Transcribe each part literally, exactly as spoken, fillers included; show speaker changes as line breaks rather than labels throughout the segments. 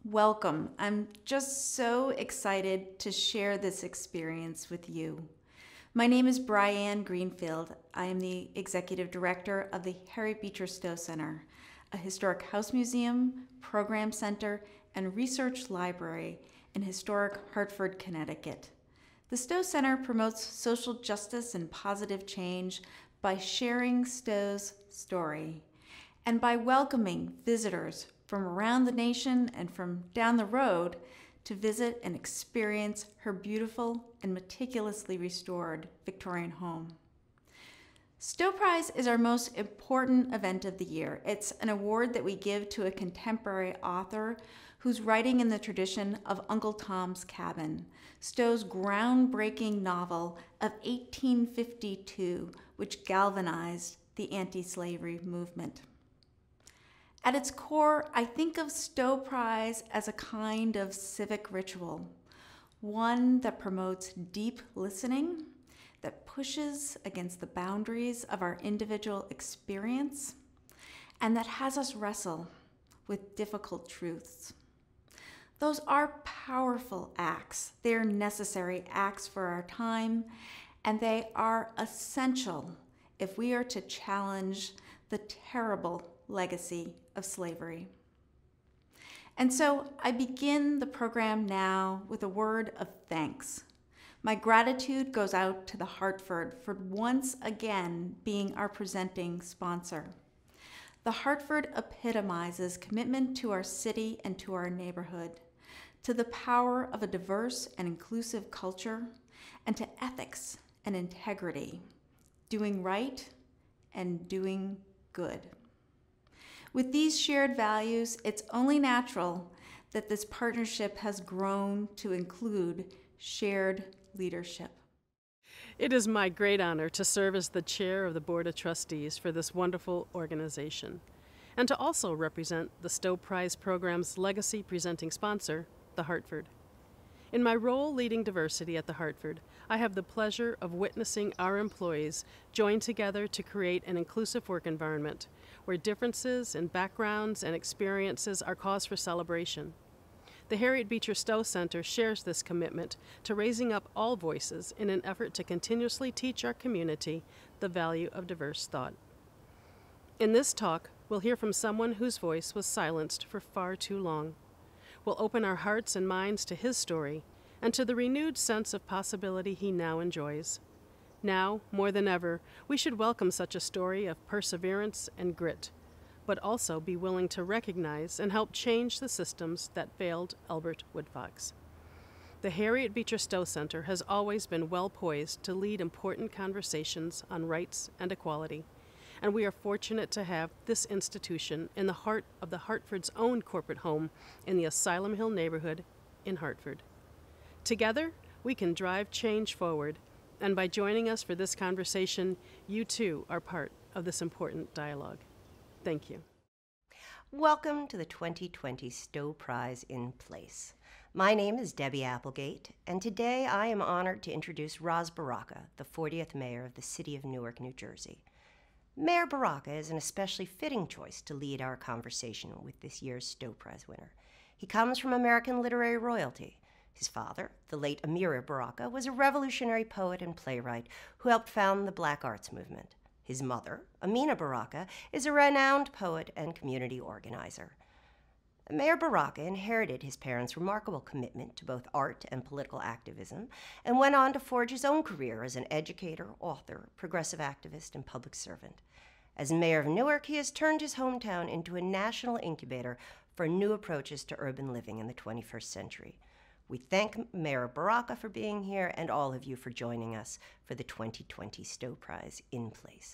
Welcome. I'm just so excited to share this experience with you. My name is Brianne Greenfield. I am the Executive Director of the Harriet Beecher Stowe Center, a historic house museum, program center, and research library in historic Hartford, Connecticut. The Stowe Center promotes social justice and positive change by sharing Stowe's story and by welcoming visitors from around the nation and from down the road to visit and experience her beautiful and meticulously restored Victorian home. Stowe Prize is our most important event of the year. It's an award that we give to a contemporary author who's writing in the tradition of Uncle Tom's Cabin, Stowe's groundbreaking novel of eighteen fifty-two, which galvanized the anti-slavery movement. At its core, I think of Stowe Prize as a kind of civic ritual, one that promotes deep listening, that pushes against the boundaries of our individual experience, and that has us wrestle with difficult truths. Those are powerful acts. They're necessary acts for our time, and they are essential if we are to challenge the terrible legacy of slavery. And so I begin the program now with a word of thanks. My gratitude goes out to the Hartford for once again being our presenting sponsor. The Hartford epitomizes commitment to our city and to our neighborhood, to the power of a diverse and inclusive culture, and to ethics and integrity, doing right and doing good. With these shared values, it's only natural that this partnership has grown to include shared leadership.
It is my great honor to serve as the chair of the Board of Trustees for this wonderful organization, and to also represent the Stowe Prize program's legacy presenting sponsor, the Hartford. In my role leading diversity at the Hartford, I have the pleasure of witnessing our employees join together to create an inclusive work environment where differences in backgrounds and experiences are cause for celebration. The Harriet Beecher Stowe Center shares this commitment to raising up all voices in an effort to continuously teach our community the value of diverse thought. In this talk, we'll hear from someone whose voice was silenced for far too long. We'll open our hearts and minds to his story and to the renewed sense of possibility he now enjoys. Now, more than ever, we should welcome such a story of perseverance and grit, but also be willing to recognize and help change the systems that failed Albert Woodfox. The Harriet Beecher Stowe Center has always been well poised to lead important conversations on rights and equality, and we are fortunate to have this institution in the heart of the Hartford's own corporate home in the Asylum Hill neighborhood in Hartford. Together, we can drive change forward, and by joining us for this conversation, you too are part of this important dialogue. Thank you.
Welcome to the twenty twenty Stowe Prize in Place. My name is Debbie Applegate, and today I am honored to introduce Ros Baraka, the fortieth mayor of the city of Newark, New Jersey. Mayor Baraka is an especially fitting choice to lead our conversation with this year's Stowe Prize winner. He comes from American literary royalty. His father, the late Amir Baraka, was a revolutionary poet and playwright who helped found the Black Arts Movement. His mother, Amina Baraka, is a renowned poet and community organizer. Mayor Baraka inherited his parents' remarkable commitment to both art and political activism and went on to forge his own career as an educator, author, progressive activist, and public servant. As mayor of Newark, he has turned his hometown into a national incubator for new approaches to urban living in the twenty-first century. We thank Mayor Baraka for being here and all of you for joining us for the twenty twenty Stowe Prize in Place.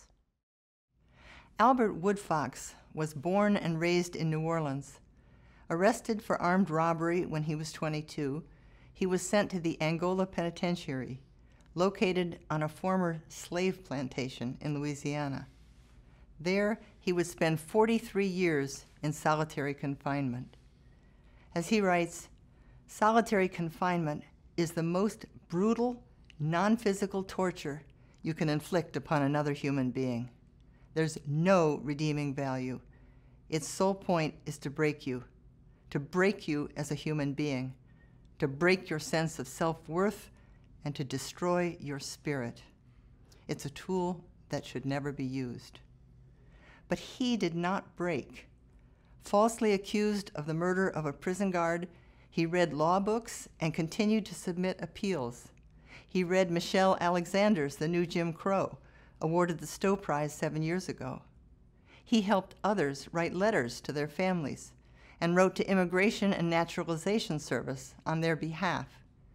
Albert Woodfox was born and raised in New Orleans. Arrested for armed robbery when he was twenty-two, he was sent to the Angola Penitentiary, located on a former slave plantation in Louisiana. There, he would spend forty-three years in solitary confinement. As he writes, solitary confinement is the most brutal, non-physical torture you can inflict upon another human being. There's no redeeming value. Its sole point is to break you, to break you as a human being, to break your sense of self-worth, and to destroy your spirit. It's a tool that should never be used. But he did not break. Falsely accused of the murder of a prison guard, he read law books and continued to submit appeals. He read Michelle Alexander's The New Jim Crow, awarded the Stowe Prize seven years ago. He helped others write letters to their families and wrote to Immigration and Naturalization Service on their behalf.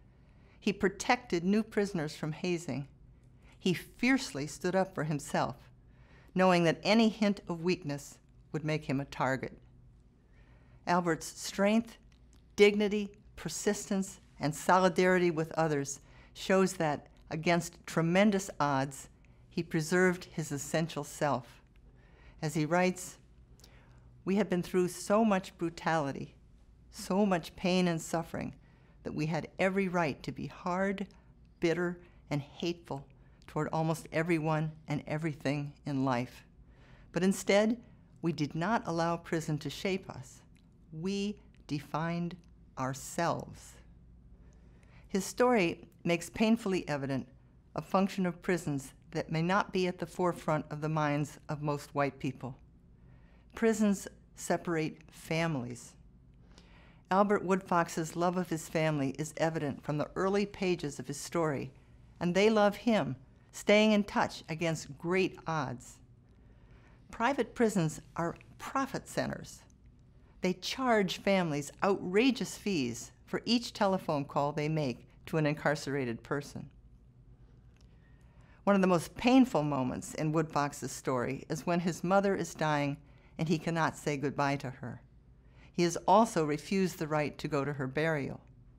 He protected new prisoners from hazing. He fiercely stood up for himself, knowing that any hint of weakness would make him a target. Albert's strength, dignity, persistence, and solidarity with others shows that, against tremendous odds, he preserved his essential self. As he writes, "We have been through so much brutality, so much pain and suffering, that we had every right to be hard, bitter, and hateful toward almost everyone and everything in life. But instead, we did not allow prison to shape us. We defined ourselves." His story makes painfully evident a function of prisons that may not be at the forefront of the minds of most white people. Prisons separate families. Albert Woodfox's love of his family is evident from the early pages of his story, and they love him, staying in touch against great odds. Private prisons are profit centers. They charge families outrageous fees for each telephone call they make to an incarcerated person. One of the most painful moments in Woodfox's story is when his mother is dying and he cannot say goodbye to her. He has also refused the right to go to her burial.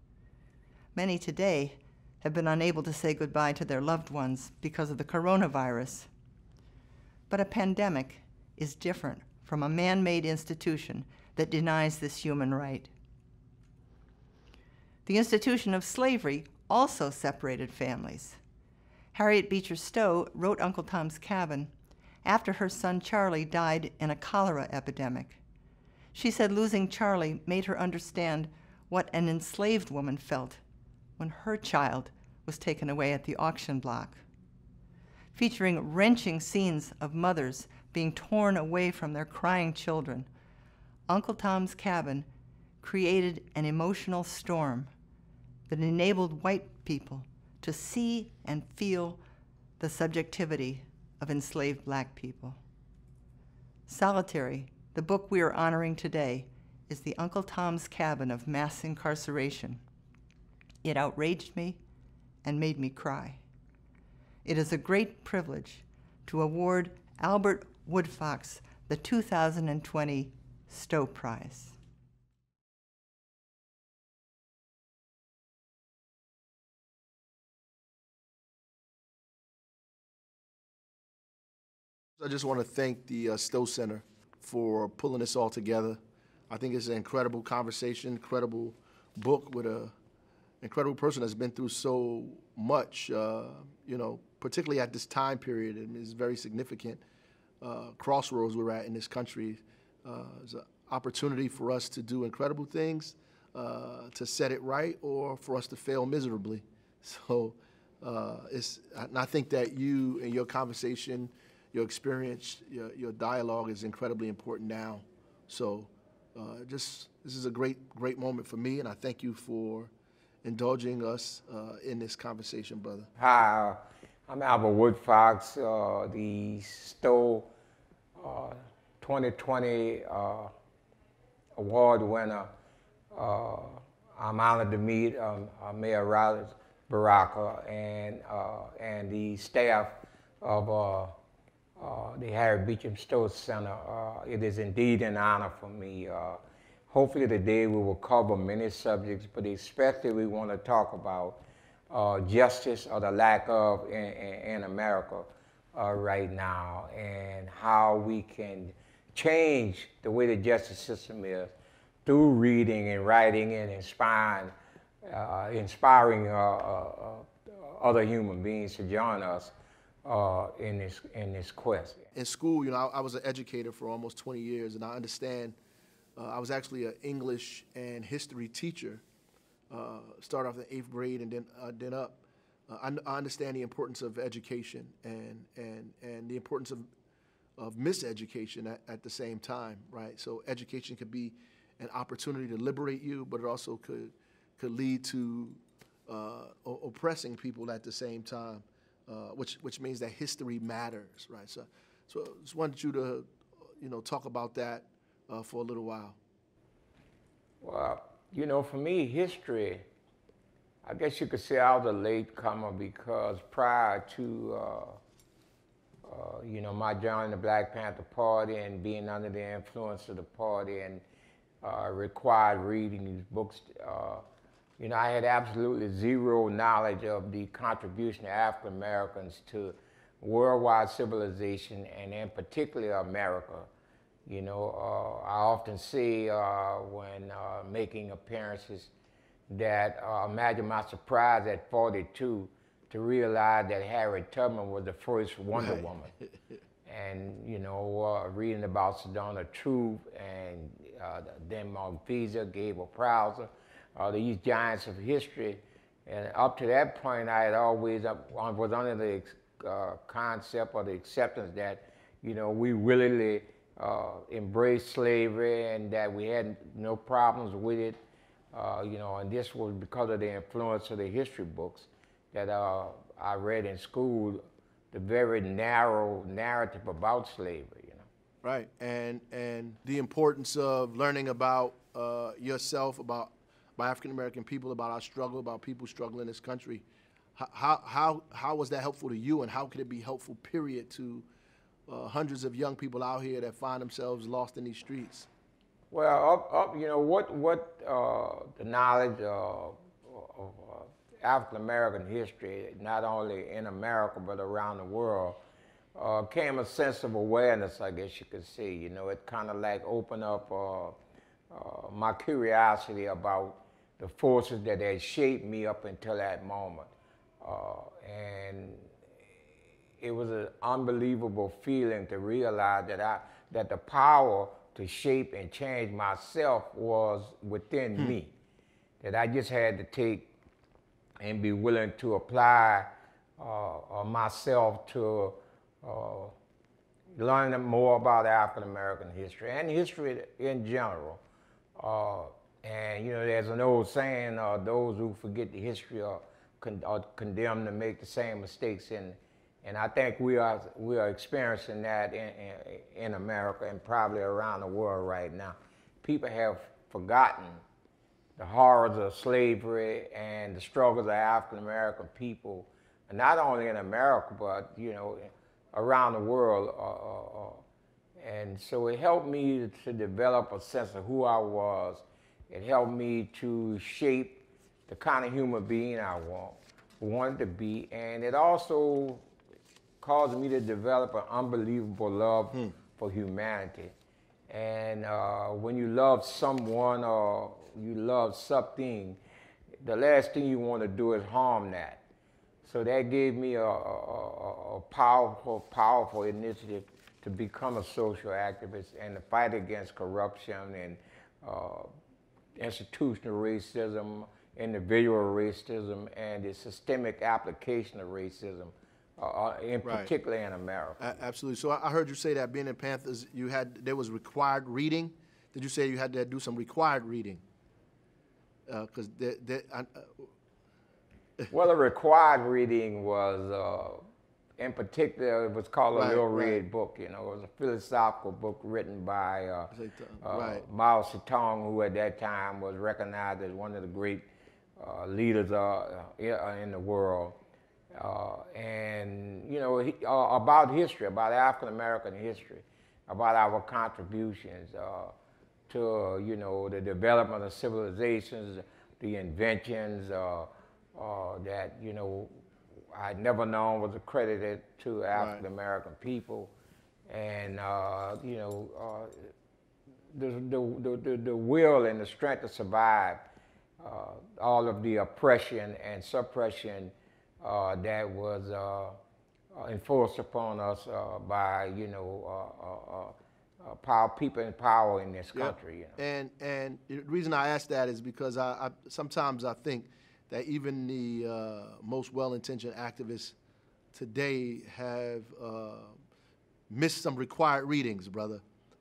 Many today have been unable to say goodbye to their loved ones because of the coronavirus. But a pandemic is different from a man-made institution that denies this human right. The institution of slavery also separated families. Harriet Beecher Stowe wrote Uncle Tom's Cabin after her son Charlie died in a cholera epidemic. She said losing Charlie made her understand what an enslaved woman felt when her child was taken away at the auction block. Featuring wrenching scenes of mothers being torn away from their crying children, Uncle Tom's Cabin created an emotional storm that enabled white people to see and feel the subjectivity of enslaved black people. Solitary, the book we are honoring today, is the Uncle Tom's Cabin of mass incarceration. It outraged me and made me cry. It is a great privilege to award Albert Woodfox the two thousand twenty Stowe Prize.
I just want to thank the uh, Stowe Center for pulling this all together. I think it's an incredible conversation, incredible book with an incredible person that's been through so much, uh, you know, particularly at this time period, and is very significant uh, crossroads we're at in this country. Uh, it's an opportunity for us to do incredible things, uh, to set it right, or for us to fail miserably. So uh, it's, and I think that you and your conversation, your experience, your, your dialogue is incredibly important now. So uh, just, this is a great, great moment for me, and I thank you for indulging us uh, in this conversation, brother.
Hi, I'm Albert Woodfox, uh, the Stowe uh, twenty twenty uh, award winner. Uh, I'm honored to meet um, uh, Mayor Harriet Baraka and, uh, and the staff of uh, Uh, the Harriet Beecher Stowe Center. Uh, it is indeed an honor for me. Uh, hopefully today we will cover many subjects, but especially we want to talk about uh, justice or the lack of in, in, in America uh, right now, and how we can change the way the justice system is through reading and writing and inspiring, uh, inspiring uh, uh, other human beings to join us Uh, in this in this quest.
In school, you know, I, I was an educator for almost twenty years, and I understand Uh, I was actually an English and history teacher. Uh, started off in the eighth grade and then uh, then up. Uh, I, I understand the importance of education and and and the importance of of miseducation at, at the same time, right? So education could be an opportunity to liberate you, but it also could could lead to uh, oppressing people at the same time, uh, which which means that history matters, right? So so I just wanted you to, you know, talk about that uh, for a little while.
Well, you know, for me, history, I guess you could say I was a latecomer because prior to, uh, uh, you know, my joining the Black Panther Party and being under the influence of the party and uh, required reading these books, uh, you know, I had absolutely zero knowledge of the contribution of African Americans to worldwide civilization and in particular America. You know, uh, I often see uh, when uh, making appearances that uh, imagine my surprise at forty-two to realize that Harriet Tubman was the first Wonder
Right.
Woman. And, you know, uh, reading about Sedona Truth and uh, then Malvisa, Gabriel Prowser, uh, these giants of history. And up to that point, I had always uh, was under the uh, concept or the acceptance that, you know, we willingly uh, embraced slavery and that we had no problems with it. Uh, you know, and this was because of the influence of the history books that uh, I read in school, the very narrow narrative about slavery, you know.
Right, and and the importance of learning about uh, yourself, about, about African American people, about our struggle, about people struggling in this country. How how how was that helpful to you, and how could it be helpful, period, to uh, hundreds of young people out here that find themselves lost in these streets?
Well, up, up, you know, what, what uh, the knowledge of, of uh, African American history, not only in America but around the world, uh, came a sense of awareness, I guess you could say. You know, it kind of like opened up uh, uh, my curiosity about the forces that had shaped me up until that moment. Uh, and it was an unbelievable feeling to realize that I, that the power to shape and change myself was within hmm. me. That I just had to take and be willing to apply uh, uh, myself to uh, learning more about African American history and history in general. Uh, and you know, there's an old saying, uh, those who forget the history are, con are condemned to make the same mistakes. And, and I think we are, we are experiencing that in, in, in America and probably around the world right now. People have forgotten the horrors of slavery and the struggles of African American people, and not only in America, but you know, around the world. Uh, uh, uh, and so it helped me to develop a sense of who I was. It helped me to shape the kind of human being I want, wanted to be, and it also caused me to develop an unbelievable love hmm. for humanity. And uh, when you love someone or you love something, the last thing you want to do is harm that. So that gave me a, a, a powerful, powerful initiative to become a social activist and to fight against corruption and uh, institutional racism, individual racism, and the systemic application of racism, uh, in right. particular in America.
A absolutely. So I heard you say that being in Panthers, you had there was required reading. Did you say you had to do some required reading? Because uh, uh,
well, the required reading was, uh, in particular, it was called right, a Little right. Red Book. You know, it was a philosophical book written by uh, uh, right. Mao Zedong, who at that time was recognized as one of the great uh, leaders uh, in the world. Uh, and, you know, he, uh, about history, about African American history, about our contributions uh, to, you know, the development of civilizations, the inventions uh, uh, that, you know, I'd never known was accredited to African American right. people. And, uh, you know, uh, the, the, the, the will and the strength to survive uh, all of the oppression and suppression Uh, that was uh, uh, enforced upon us uh, by, you know, uh, uh, uh, power, people in power in this country.
Yep.
You know?
And and the reason I ask that is because I, I sometimes I think that even the uh, most well-intentioned activists today have uh, missed some required readings, brother.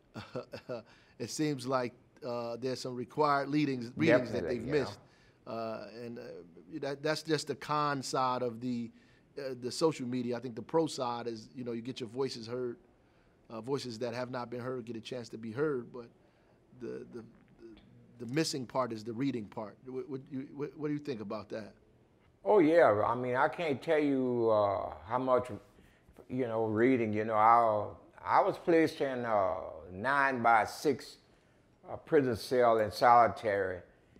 It seems like uh, there's some required readings, readings that they've missed, uh, and uh, that, that's just the con side of the uh, the social media. I think the pro side is, you know, you get your voices heard, uh, voices that have not been heard get a chance to be heard, but the the the, the missing part is the reading part. What, what, you, what, what do you think about that?
Oh yeah, I mean, I can't tell you uh, how much, you know, reading. You know, I I was placed in a nine by six uh, prison cell in solitary,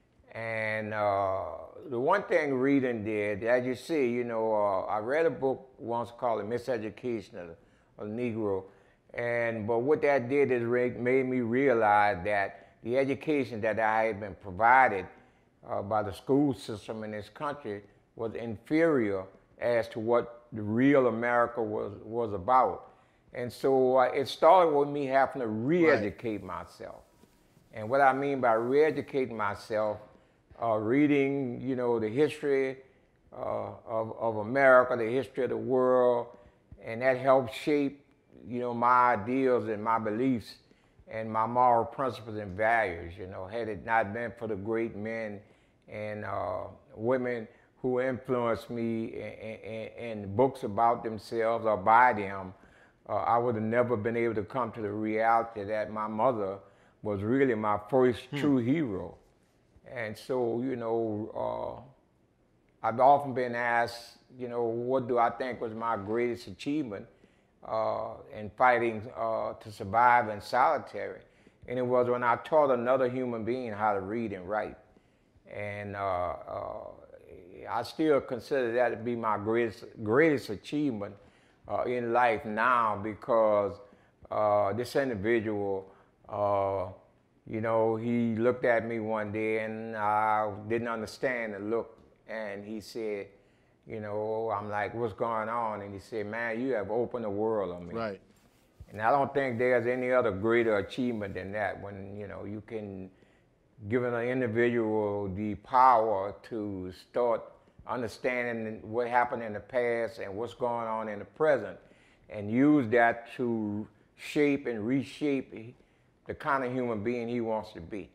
and uh, the one thing reading did, as you see, you know, uh, I read a book once called "The Miseducation of the Negro," and but what that did is made me realize that the education that I had been provided uh, by the school system in this country was inferior as to what the real America was, was about. And so uh, it started with me having to re-educate right. myself. And what I mean by re-educating myself, uh, reading, you know, the history uh, of, of America, the history of the world, and that helped shape, you know, my ideals and my beliefs and my moral principles and values. You know, had it not been for the great men and uh, women who influenced me in, in, in books about themselves or by them, uh, I would have never been able to come to the reality that my mother was really my first hmm. true hero. And so, you know, uh, I've often been asked, you know, what do I think was my greatest achievement uh, in fighting uh, to survive in solitary? And it was when I taught another human being how to read and write. And uh, uh, I still consider that to be my greatest, greatest achievement uh, in life now, because uh, this individual, uh, you know, he looked at me one day and I didn't understand the look, and he said, you know, I'm like, what's going on? And he said, man, you have opened the world on me.
Right.
And I don't think there's any other greater achievement than that, when, you know, you can give an individual the power to start understanding what happened in the past and what's going on in the present, and use that to shape and reshape the kind of human being he wants to be.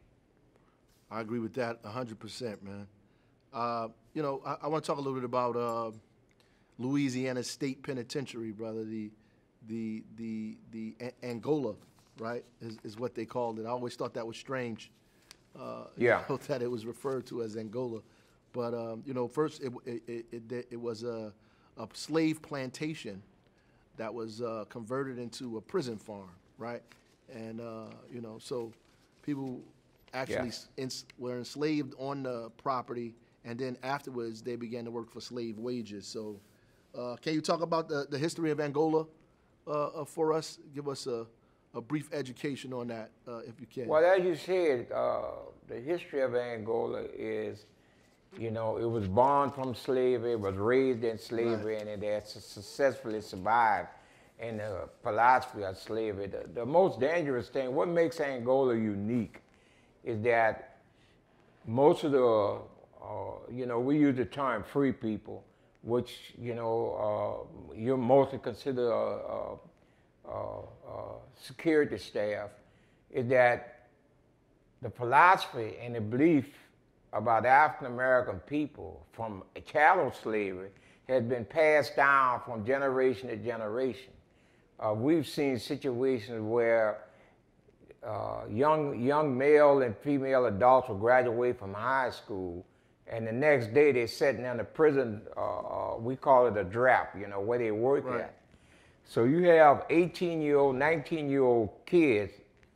I agree with that one hundred percent, man. Uh, you know, I, I want to talk a little bit about uh, Louisiana State Penitentiary, brother. The the the the a Angola, right, is, is what they called it. I always thought that was strange. Uh,
yeah.
You know, that it was referred to as Angola. But, um, you know, first it, it, it, it was a, a slave plantation that was uh, converted into a prison farm, right? And, uh, you know, so people actually yeah. ins were enslaved on the property, and then afterwards they began to work for slave wages. So uh, can you talk about the, the history of Angola uh, uh, for us? Give us a, a brief education on that, uh, if you can.
Well, as you said, uh, the history of Angola is, you know, it was born from slavery, it was raised in slavery, right. and it has successfully survived in the philosophy of slavery. The, the most dangerous thing, what makes Angola unique, is that most of the, uh, you know, we use the term free people, which, you know, uh, you're mostly considered a, a, a, a security staff, is that the philosophy and the belief about African-American people from chattel slavery has been passed down from generation to generation. Uh, we've seen situations where uh, young, young male and female adults will graduate from high school, and the next day they're sitting in a prison, uh, uh, we call it a drap, you know, where they work right. at. So you have eighteen-year-old, nineteen-year-old kids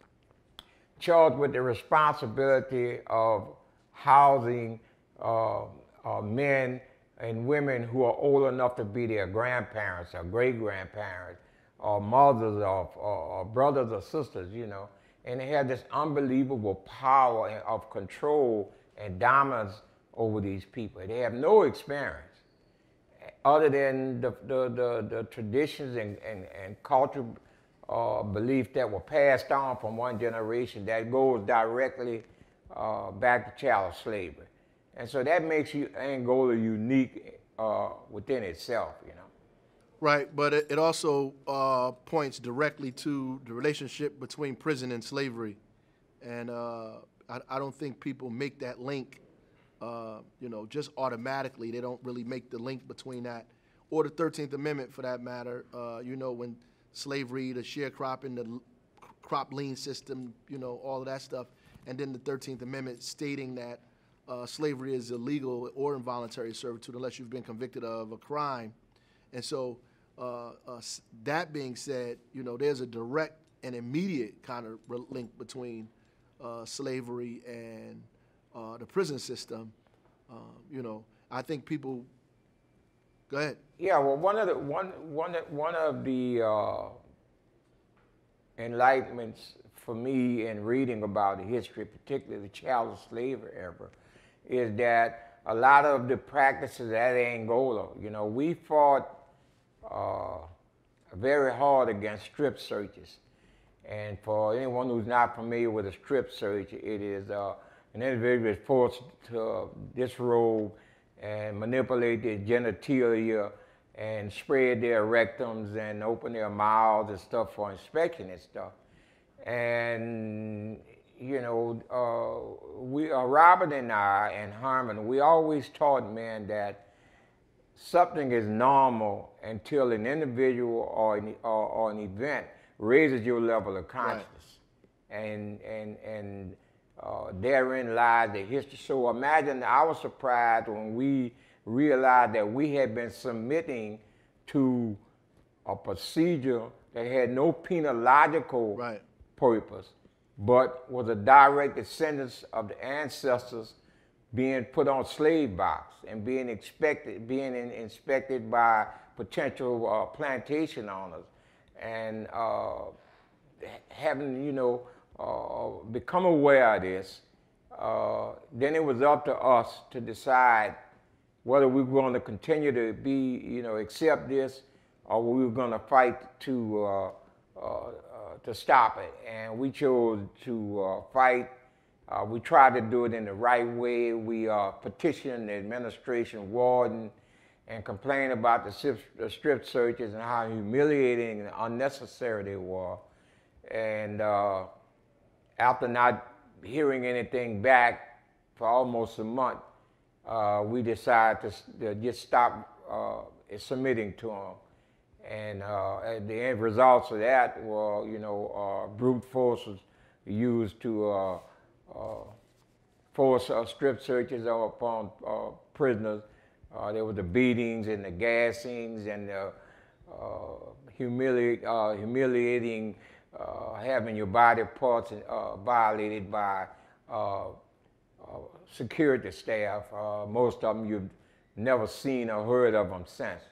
charged with the responsibility of housing uh, uh, men and women who are old enough to be their grandparents or great-grandparents or mothers or, or, or brothers or sisters, you know. And they have this unbelievable power of control and dominance over these people. They have no experience other than the, the, the, the traditions and, and, and culture uh, beliefs that were passed on from one generation that goes directly uh, back to chattel slavery. And so that makes you, Angola unique uh, within itself, you know.
Right, but it, it also uh, points directly to the relationship between prison and slavery. And uh, I, I don't think people make that link, uh, you know, just automatically. They don't really make the link between that. Or the thirteenth Amendment, for that matter, uh, you know, when slavery, the sharecropping, the crop lien system, you know, all of that stuff. And then the thirteenth Amendment stating that uh, slavery is illegal or involuntary servitude unless you've been convicted of a crime. And so uh, uh, that being said, you know, there's a direct and immediate kind of link between uh, slavery and uh, the prison system. Um, you know, I think people, go ahead.
Yeah, well, one of the one one one of the uh, enlightenments for me in reading about the history, particularly the chattel slavery era, is that a lot of the practices at Angola, you know, we fought uh, very hard against strip searches. And for anyone who's not familiar with a strip search, it is uh, an individual is forced to disrobe and manipulate their genitalia and spread their rectums and open their mouths and stuff for inspection and stuff. And, you know, uh, we, uh, Robert and I and Harmon, we always taught men that something is normal until an individual or an, or, or an event raises your level of consciousness. Right. And, and, and uh, therein lies the history. So imagine I was surprised when we realized that we had been submitting to a procedure that had no penological right. purpose, but was a direct descendant of the ancestors being put on slave box and being expected, being in, inspected by potential uh, plantation owners, and uh, having, you know, uh, become aware of this. Uh, then it was up to us to decide whether we were going to continue to be, you know, accept this, or we were going to fight to uh, uh, uh, to stop it. And we chose to uh, fight. Uh, we tried to do it in the right way. We uh, petitioned the administration warden and complained about the strip, the strip searches and how humiliating and unnecessary they were. And uh, after not hearing anything back for almost a month, uh, we decided to, to just stop uh, submitting to them. And uh, the end results of that were, you know, uh, brute force was used to uh, uh, force uh, strip searches upon uh, prisoners. Uh, there were the beatings and the gassings and the uh, humili uh, humiliating, uh, having your body parts uh, violated by uh, uh, security staff. Uh, most of them you've never seen or heard of them since.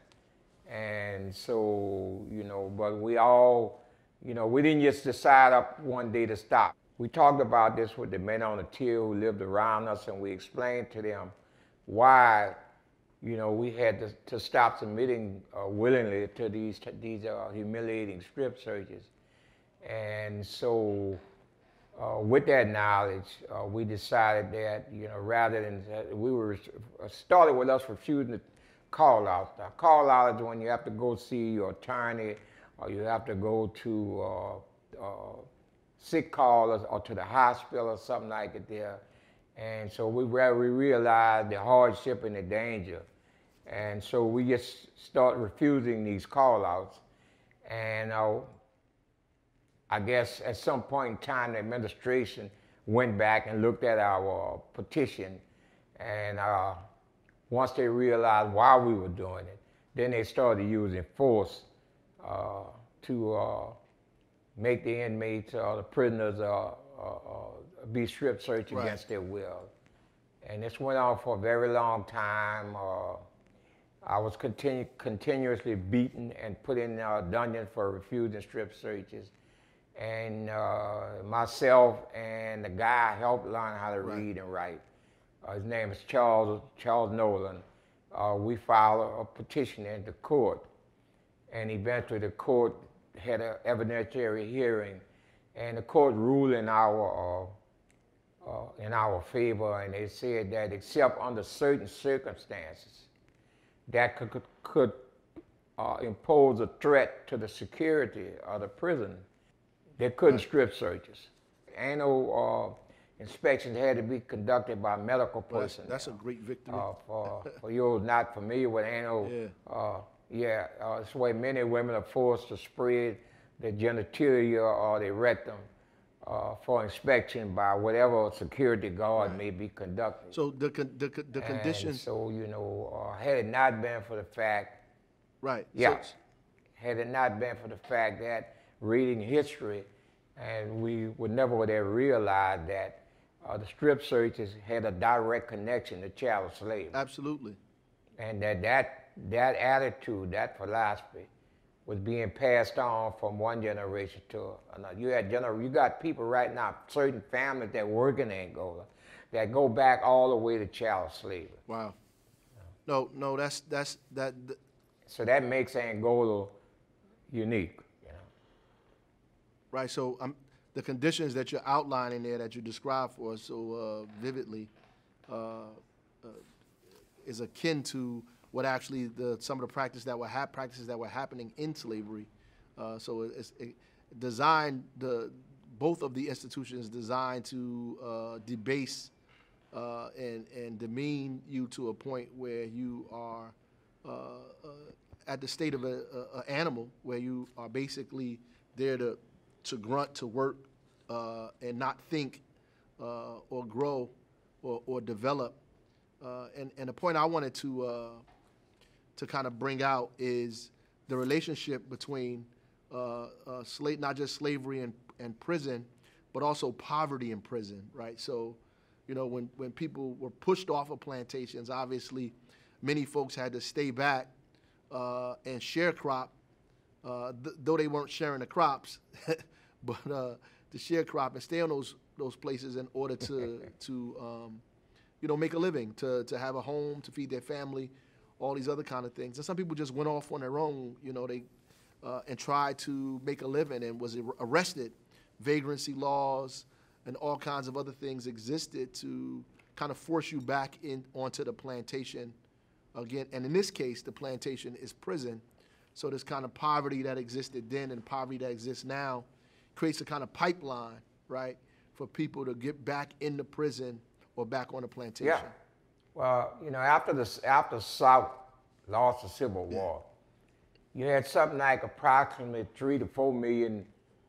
And so, you know, but we all, you know, we didn't just decide up one day to stop. We talked about this with the men on the tier who lived around us, and we explained to them why, you know, we had to, to stop submitting uh, willingly to these, to these uh, humiliating strip searches. And so uh, with that knowledge, uh, we decided that, you know, rather than, uh, we were, uh, started with us refusing to call out. Now, call out is when you have to go see your attorney, or you have to go to uh, uh, sick call or, or to the hospital or something like it there. And so we, we realized the hardship and the danger. And so we just started refusing these call outs. And uh, I guess at some point in time, the administration went back and looked at our uh, petition, and uh, once they realized why we were doing it, then they started using force uh, to uh, make the inmates or uh, the prisoners uh, uh, uh, be strip searched right. against their will. And this went on for a very long time. Uh, I was continu continuously beaten and put in a dungeon for refusing strip searches. And uh, myself and the guy I helped learn how to right. read and write. Uh, his name is Charles, Charles Nolan. Uh, we filed a petition into court, and eventually the court had an evidentiary hearing, and the court ruled in our uh, uh, in our favor, and they said that except under certain circumstances, that could could, could uh, impose a threat to the security of the prison, they couldn't
Right.
strip searches. Annual uh, inspections had to be conducted by medical personnel.
That's a great victory.
Uh, for, for you not familiar with annual,
Yeah.
uh, yeah, uh, it's where many women are forced to spread their genitalia or their rectum uh, for inspection by whatever security guard
Right.
may be conducting.
So the con- the, con- the
And
conditions,
so, you know, uh, had it not been for the fact,
right?
yeah,
So,
had it not been for the fact that reading history, and we would never would have realized that uh, the strip searches had a direct connection to chattel slavery.
absolutely.
And that, that that attitude, that philosophy, was being passed on from one generation to another. You had gener- you got people right now, certain families that work in Angola, that go back all the way to chattel slavery.
Wow. No, no, that's that's that. th-
So that makes Angola unique. You know?
Right. So um, the conditions that you're outlining there, that you describe for us so uh, vividly, uh, uh, is akin to what actually the some of the practice that were hap- practices that were happening in slavery. Uh, so it's it designed the both of the institutions designed to uh, debase uh, and and demean you to a point where you are uh, uh, at the state of a, a, a animal, where you are basically there to to grunt, to work, uh, and not think uh, or grow or, or develop. Uh, and, and the point I wanted to uh, to kind of bring out is the relationship between uh, uh, slave, not just slavery and, and prison, but also poverty in prison, right? So, you know, when, when people were pushed off of plantations, obviously many folks had to stay back uh, and share crop, uh, th- though they weren't sharing the crops, but uh, to share crop and stay on those those places in order to to um, you know, make a living, to to have a home, to feed their family, all these other kind of things. And some people just went off on their own, you know, they uh, and tried to make a living and was ar- arrested. Vagrancy laws and all kinds of other things existed to kind of force you back in onto the plantation again. And in this case, the plantation is prison. So this kind of poverty that existed then and poverty that exists now creates a kind of pipeline, right, for people to get back into prison or back on the plantation.
Yeah. Well, you know, after the after South lost the Civil War, you had something like approximately three to four million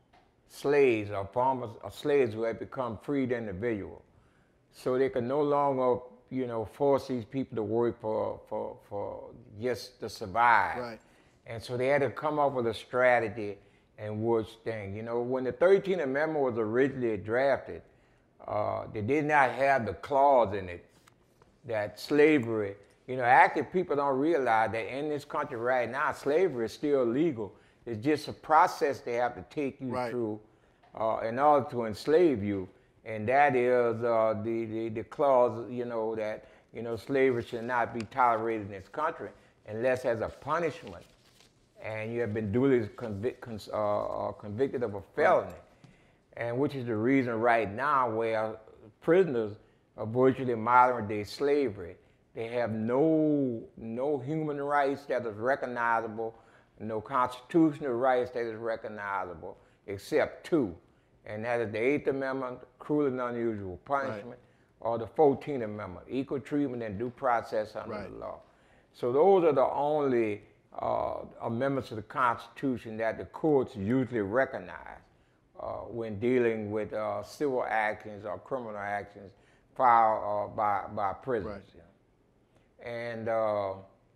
slaves or farmers or slaves who had become freed individuals. So they could no longer, you know, force these people to work for for for just to survive.
Right.
And so they had to come up with a strategy and which thing. You know, when the thirteenth Amendment was originally drafted, uh, they did not have the clause in it that slavery, you know, actually people don't realize that in this country right now, slavery is still legal. It's just a process they have to take you
Right.
through uh, in order to enslave you. And that is uh, the, the, the clause, you know, that, you know, slavery should not be tolerated in this country unless as a punishment and you have been duly convict, cons, uh, uh, convicted of a felony. Right. And which is the reason right now where prisoners are virtually modern day slavery. They have no, no human rights that is recognizable, no constitutional rights that is recognizable, except two. And that is the Eighth Amendment, cruel and unusual punishment, right. or the Fourteenth Amendment, equal treatment and due process under
right.
the law. So those are the only uh, amendments to the Constitution that the courts usually recognize uh, when dealing with uh, civil actions or criminal actions filed uh, by, by prisoners.
Right.
You know. And, uh,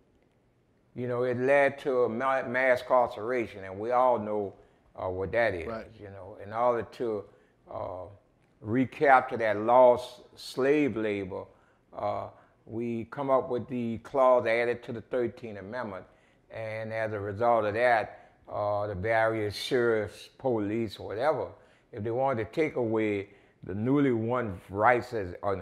you know, it led to mass incarceration, and we all know uh, what that is.
Right.
You know, in order to uh, recapture that lost slave labor, uh, we come up with the clause added to the thirteenth Amendment, and as a result of that, uh, the various sheriffs, police, or whatever, if they wanted to take away the newly won rights as of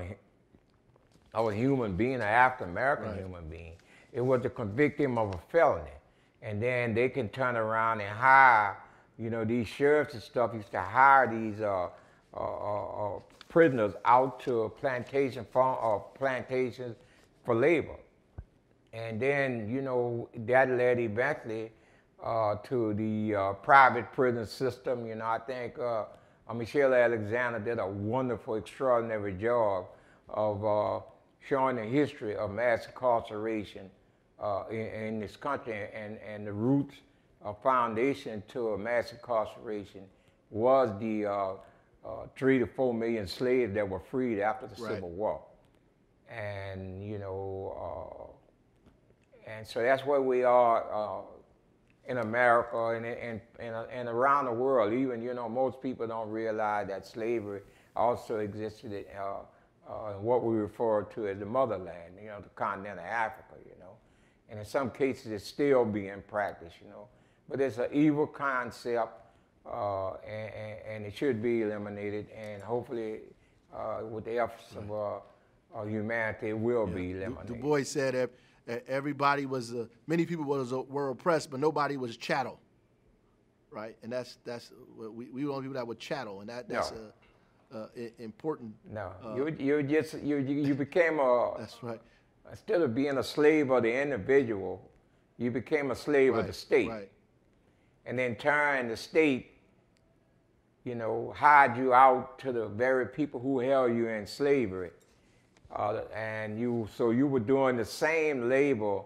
a human being, an African-American
right.
human being, it was to convict him of a felony. And then they can turn around and hire you know, these sheriffs and stuff used to hire these uh, uh, uh, uh, prisoners out to plantation farm or plantations for labor. And then, you know, that led eventually uh, to the uh, private prison system. You know, I think uh, uh, Michelle Alexander did a wonderful, extraordinary job of uh, showing the history of mass incarceration uh, in, in this country, and, and the roots of foundation to mass incarceration was the uh, uh, three to four million slaves that were freed after the
Right.
Civil War. And, you know, uh, and so that's where we are uh, in America and, and, and, and around the world. Even, you know, most people don't realize that slavery also existed in, uh, uh, in what we refer to as the motherland, you know, the continent of Africa, you know. And in some cases, it's still being practiced, you know. But it's an evil concept, uh, and, and, and it should be eliminated. And hopefully, uh, with the efforts of uh, uh, humanity, it will
Yeah.
be
Du-
eliminated.
Du Bois said that that everybody was, uh, many people was, uh, were oppressed, but nobody was chattel, right? And that's, that's uh, we, we were the only people that were chattel, and that, that's
No.
uh, uh, i- important.
No,
uh,
you you just you you you became a
That's right.
instead of being a slave of the individual, you became a slave
Right,
of the state,
right.
and in turn the state, you know, hired you out to the very people who held you in slavery, uh, and you so you were doing the same labor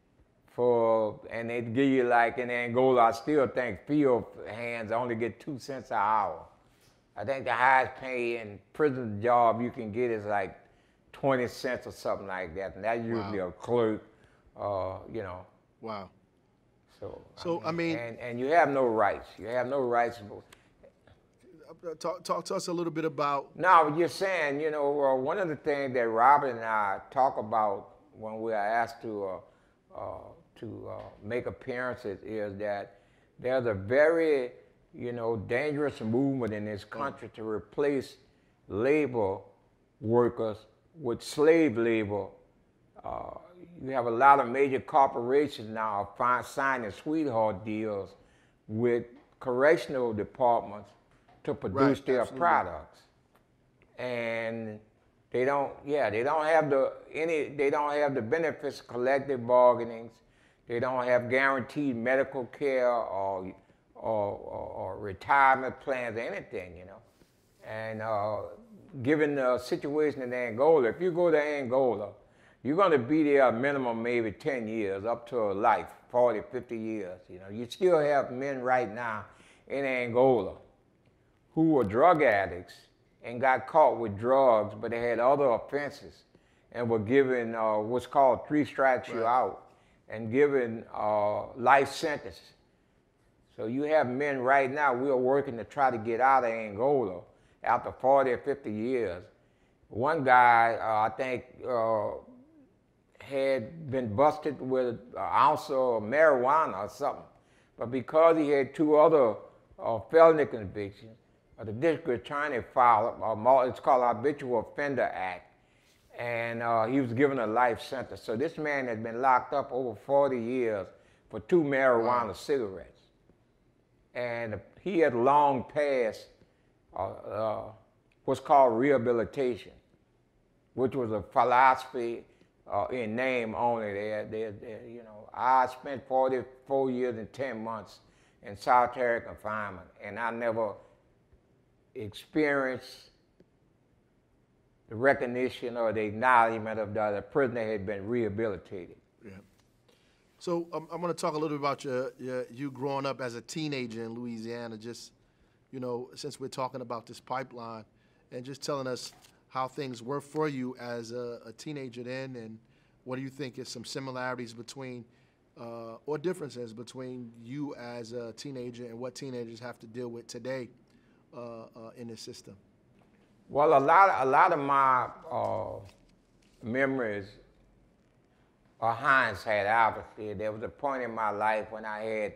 for, and they'd give you, like in Angola, I still think field hands only get two cents an hour. I think the highest paying prison job you can get is like twenty cents or something like that, and that's usually
Wow.
a clerk, uh, you know.
Wow.
So,
So, I mean-
and, and you have no rights. You have no rights.
Uh, Talk, talk to us a little bit about,
Now, you're saying, you know, uh, one of the things that Robert and I talk about when we are asked to uh, uh, to uh, make appearances is that there's a very, you know, dangerous movement in this country to replace labor workers with slave labor. Uh, you have a lot of major corporations now find, signing sweetheart deals with correctional departments to produce
Right,
their
absolutely.
products, and they don't. Yeah, they don't have the any. They don't have the benefits of collective bargainings. They don't have guaranteed medical care or or, or, or retirement plans or anything, you know. And uh, given the situation in Angola, if you go to Angola, you're going to be there a minimum maybe ten years, up to a life, forty, fifty years. You know, you still have men right now in Angola who were drug addicts and got caught with drugs, but they had other offenses and were given uh, what's called three strikes you out and given uh, life sentences. So you have men right now, we are working to try to get out of Angola after forty or fifty years. One guy, uh, I think, uh, had been busted with an ounce of marijuana or something. But because he had two other uh, felony convictions, uh, the district attorney filed, uh, it's called Habitual Offender Act, and uh, he was given a life sentence. So this man had been locked up over forty years for two marijuana wow. cigarettes. And he had long passed uh, uh, what's called rehabilitation, which was a philosophy uh, in name only. They, they, they, you know, I spent forty-four years and ten months in solitary confinement, and I never experienced the recognition or the acknowledgement of that the prisoner had been rehabilitated.
yeah. So um, I'm going to talk a little bit about your, your, you growing up as a teenager in Louisiana, just, you know, since we're talking about this pipeline, and just telling us how things were for you as a, a teenager then, and what do you think is some similarities between, uh, or differences between you as a teenager and what teenagers have to deal with today uh, uh, in this system?
Well, a lot, a lot of my uh, memories are hindsight, obviously. There was a point in my life when I had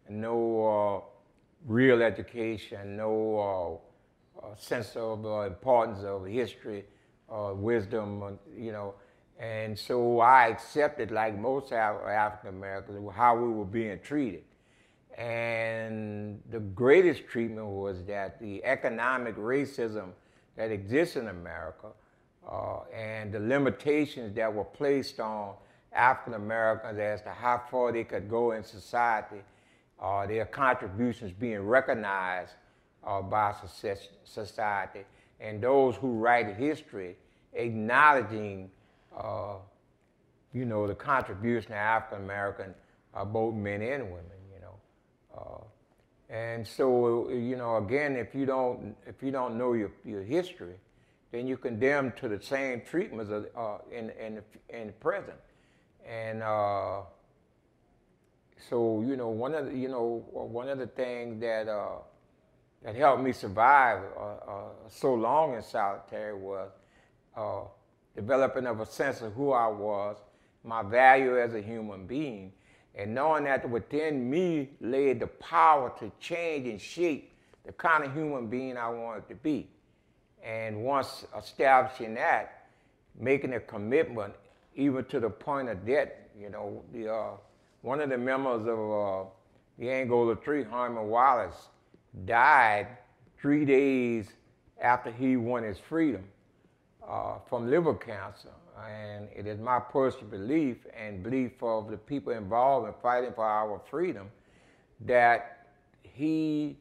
no uh, real education, no uh, uh, sense of uh, importance of history, uh, wisdom, uh, you know. And so I accepted, like most Af- African Americans, how we were being treated. And the greatest treatment was that the economic racism that exists in America uh, and the limitations that were placed on African Americans as to how far they could go in society, uh, their contributions being recognized uh, by society, and those who write history acknowledging, uh, you know, the contribution of African American, uh, both men and women. Uh, and so, you know, again, if you don't, if you don't know your, your history, then you're condemned to the same treatments of, uh, in, in, in the present. And uh, so, you know, one of the, you know, one of the things that, uh, that helped me survive uh, uh, so long in solitary was uh, developing of a sense of who I was, my value as a human being, and knowing that within me lay the power to change and shape the kind of human being I wanted to be. And once establishing that, making a commitment, even to the point of death, you know, the, uh, one of the members of uh, the Angola Three, Harriet Wallace, died three days after he won his freedom uh, from liver cancer. And it is my personal belief and belief of the people involved in fighting for our freedom that he,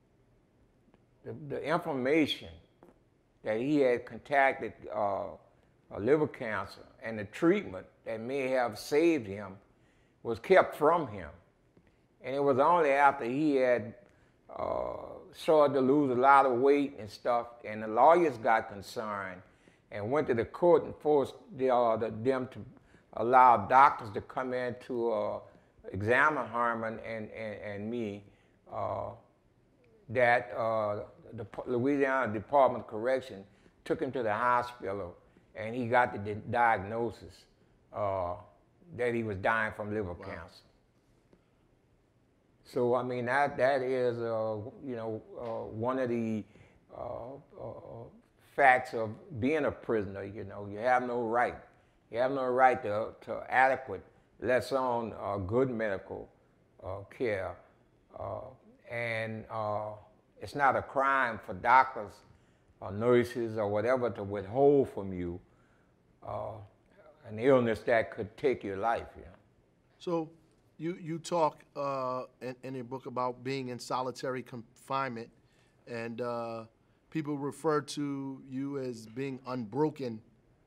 the, the information that he had contracted uh, a liver cancer and the treatment that may have saved him was kept from him. And it was only after he had uh, started to lose a lot of weight and stuff, and the lawyers got concerned and went to the court and forced the, uh, the, them to allow doctors to come in to uh, examine Harmon and, and, and me, uh, that uh, the Louisiana Department of Correction took him to the hospital, and he got the di diagnosis uh, that he was dying from liver wow. cancer. So, I mean, that, that is, uh, you know, uh, one of the uh, uh, facts of being a prisoner. You know, you have no right. You have no right to, to adequate, let alone uh, good medical uh, care. Uh, and uh, it's not a crime for doctors or nurses or whatever to withhold from you uh, an illness that could take your life. You know?
So you, you talk uh, in, in your book about being in solitary confinement, and uh, people refer to you as being unbroken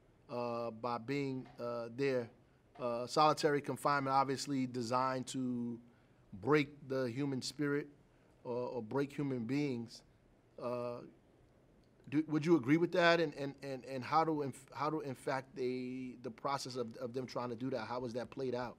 uh, by being uh, there. Uh, solitary confinement obviously designed to break the human spirit or, or break human beings. Uh, do, would you agree with that? And, and, and, and how do in, how do in fact they, the process of, of them trying to do that, how was that played out?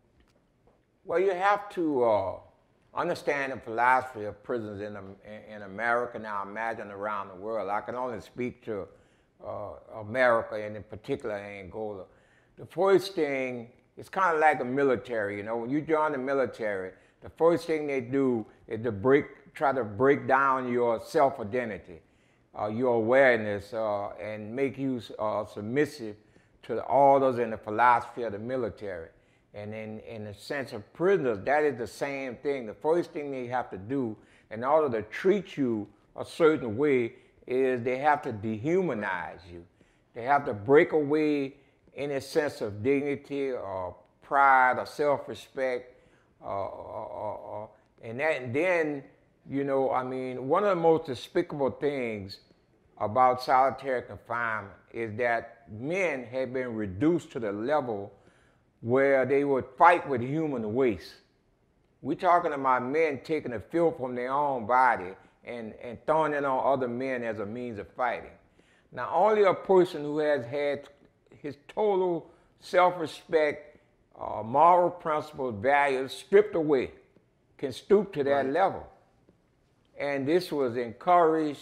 Well, you have to uh, understand the philosophy of prisons in, in America, now imagine around the world. I can only speak to uh, America and in particular Angola. The first thing, it's kind of like the military, you know, when you join the military, the first thing they do is to break, try to break down your self-identity, uh, your awareness, uh, and make you uh, submissive to the orders and the philosophy of the military. And in, in the sense of prisoners, that is the same thing. The first thing they have to do in order to treat you a certain way is they have to dehumanize you. They have to break away any sense of dignity or pride or self-respect. Uh, or, or, or, and, that, and then, you know, I mean, one of the most despicable things about solitary confinement is that men have been reduced to the level where they would fight with human waste. We're talking about men taking the filth from their own body and, and throwing it on other men as a means of fighting. Now, only a person who has had his total self-respect, uh, moral principles, values stripped away can stoop to that right. level. And this was encouraged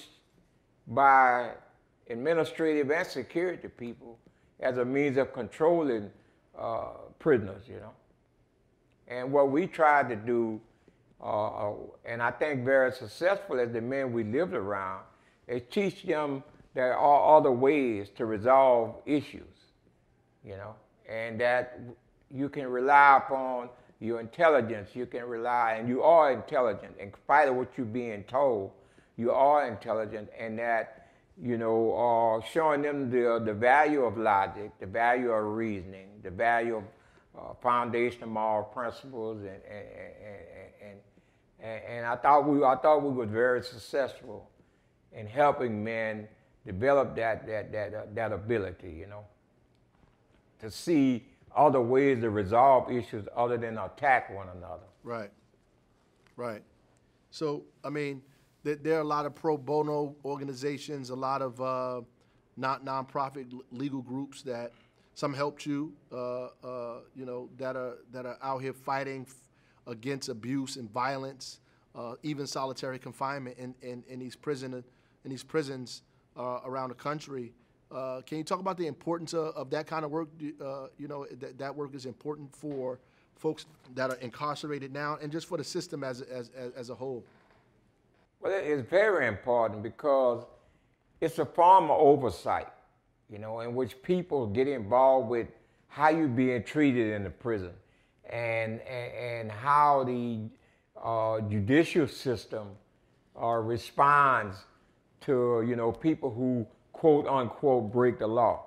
by administrative and security people as a means of controlling uh, prisoners, you know. And what we tried to do, uh, and I think very successful as the men we lived around, is teach them there are other ways to resolve issues, you know, and that you can rely upon your intelligence, you can rely, and you are intelligent. In spite of what you're being told, you are intelligent, and that, you know, uh, showing them the, the value of logic, the value of reasoning, the value of uh, foundational moral principles, and, and, and, and, and I thought we, I thought we were very successful in helping men develop that, that, that, uh, that ability, you know, to see other ways to resolve issues other than attack one another.
Right, right. So, I mean, there, there are a lot of pro bono organizations, a lot of uh, not nonprofit legal groups that some helped you, uh, uh, you know, that are that are out here fighting f against abuse and violence, uh, even solitary confinement in, in, in these prison in these prisons uh, around the country. Uh, can you talk about the importance of, of that kind of work? Uh, you know, that, that work is important for folks that are incarcerated now and just for the system as, as, as, as a whole.
Well, it's very important because it's a form of oversight, you know, in which people get involved with how you're being treated in the prison and, and, and how the uh, judicial system uh, responds to, you know, people who quote unquote break the law.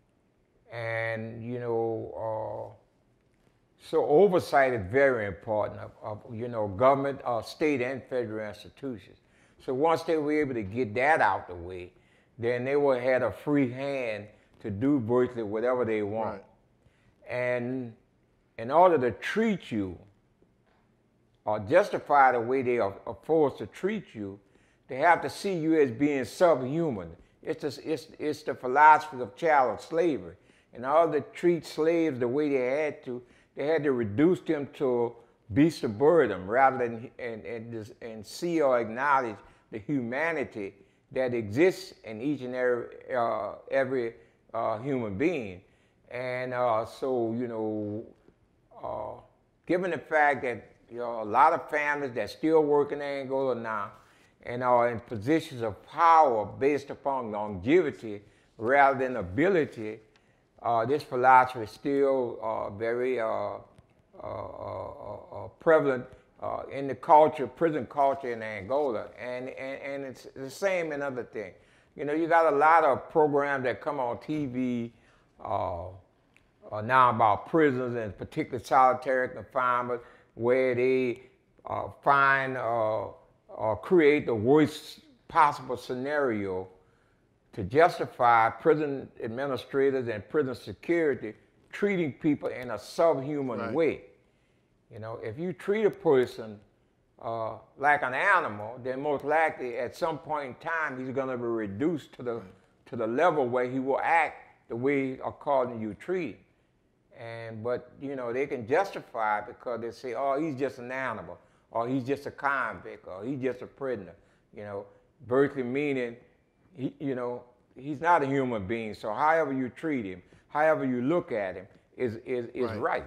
And, you know, uh, so oversight is very important of, of you know, government, uh, state and federal institutions. So once they were able to get that out the way, then they will have a free hand to do virtually whatever they want.
Right.
And in order to treat you or justify the way they are, are forced to treat you, they have to see you as being subhuman. It's the, it's, it's the philosophy of chattel slavery. In order to treat slaves the way they had to, they had to reduce them to beasts of burden rather than and, and, and see or acknowledge the humanity that exists in each and every, uh, every uh, human being. And uh, so, you know, uh, given the fact that, you know, a lot of families that still work in Angola now and are in positions of power based upon longevity rather than ability, uh, this philosophy is still uh, very uh, uh, uh, uh, prevalent uh, in the culture, prison culture in Angola. And, and, and it's the same in other things. You know, you got a lot of programs that come on T V uh, uh, now about prisons and particularly solitary confinement where they uh, find uh, or create the worst possible scenario to justify prison administrators and prison security treating people in a subhuman
right.
way. You know, if you treat a person uh, like an animal, then most likely at some point in time he's going to be reduced to the right. to the level where he will act the way according to you treat him. And but you know they can justify it because they say, oh, he's just an animal, or he's just a convict, or he's just a prisoner. You know, virtually meaning, he, you know, he's not a human being. So however you treat him, however you look at him, is is is right. right.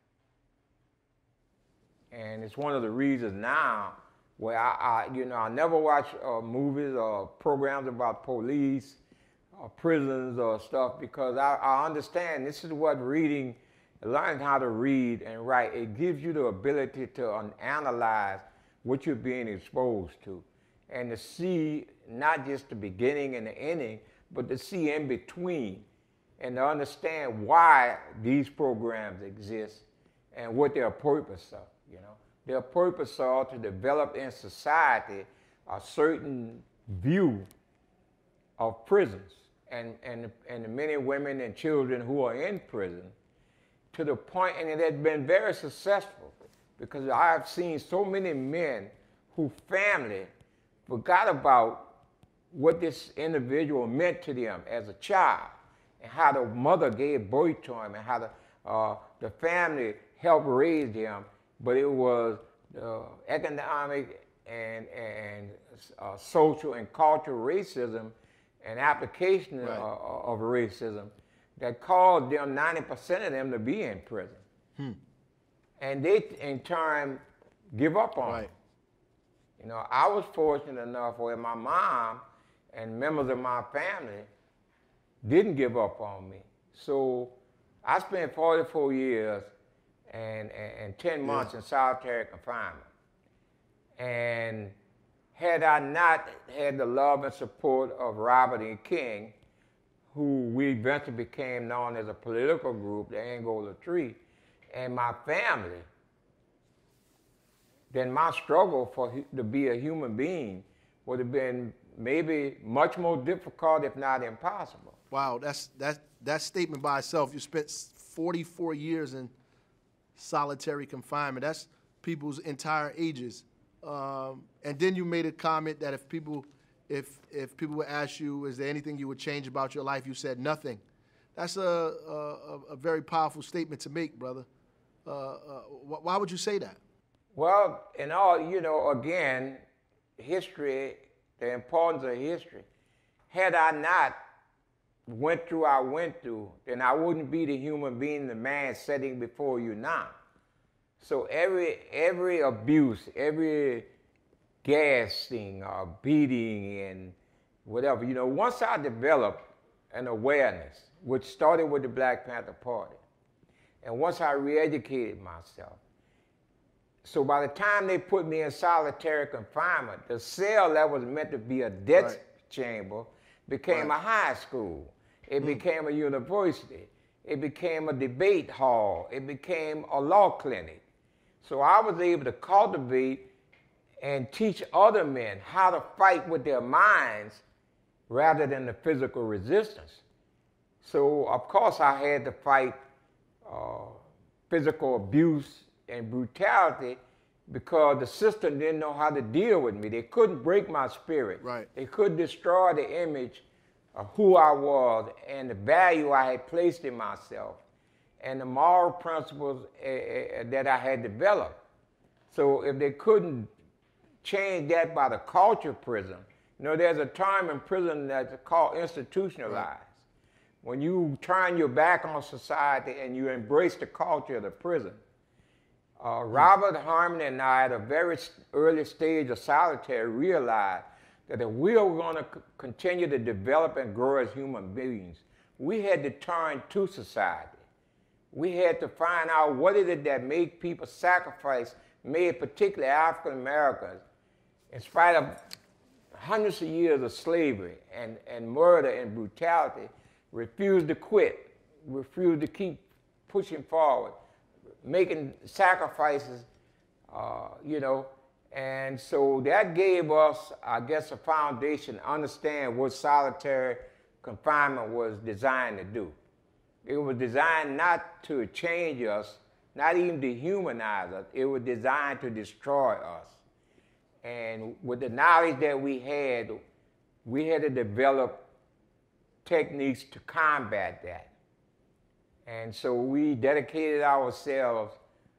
And it's one of the reasons now where I, I you know, I never watch uh, movies or programs about police or prisons or stuff because I, I understand this is what reading, learning how to read and write, it gives you the ability to um, analyze what you're being exposed to and to see not just the beginning and the ending, but to see in between and to understand why these programs exist and what their purpose are. You know, their purpose are to develop in society a certain view of prisons and, and, and the many women and children who are in prison to the point, and it has been very successful because I've seen so many men whose family forgot about what this individual meant to them as a child and how the mother gave birth to him and how the, uh, the family helped raise him. But it was uh, economic and, and uh, social and cultural racism and application right. of, of racism that caused them, ninety percent of them, to be in prison. Hmm. And they, in turn, give up on
right.
them. You know, I was fortunate enough where my mom and members of my family didn't give up on me. So I spent forty-four years and, and, and ten months yeah. in solitary confinement. And had I not had the love and support of Robert E. King, who we eventually became known as a political group, the Angola Three, and my family, then my struggle for to be a human being would have been maybe much more difficult, if not impossible.
Wow, that's that that statement by itself. You spent forty-four years in solitary confinement. That's people's entire ages. Um, and then you made a comment that if people, if if people would ask you, is there anything you would change about your life? You said nothing. That's a a, a very powerful statement to make, brother. Uh, uh, wh why would you say that?
Well, in all, you know, again, history, the importance of history. Had I not went through I went through, then I wouldn't be the human being, the man sitting before you now. So every every abuse, every gassing or beating and whatever, you know, once I developed an awareness, which started with the Black Panther Party, and once I re-educated myself, so by the time they put me in solitary confinement, the cell that was meant to be a death right. chamber became right. a high school. It mm. became a university. It became a debate hall. It became a law clinic. So I was able to cultivate and teach other men how to fight with their minds rather than the physical resistance. So of course I had to fight uh, physical abuse and brutality because the system didn't know how to deal with me. They couldn't break my spirit.
Right.
They couldn't destroy the image of who I was and the value I had placed in myself and the moral principles uh, uh, that I had developed. So if they couldn't change that by the culture prison, you know, there's a term in prison that's called institutionalized. Right. When you turn your back on society and you embrace the culture of the prison. Uh, Robert Harmon and I, at a very early stage of solitary, realized that if we were going to continue to develop and grow as human beings, we had to turn to society. We had to find out what is it that made people sacrifice, made particularly African Americans, in spite of hundreds of years of slavery and, and murder and brutality, refused to quit, refused to keep pushing forward, making sacrifices, uh, you know, and so that gave us, I guess, a foundation to understand what solitary confinement was designed to do. It was designed not to change us, not even to humanize us. It was designed to destroy us. And with the knowledge that we had, we had to develop techniques to combat that. And so we dedicated ourselves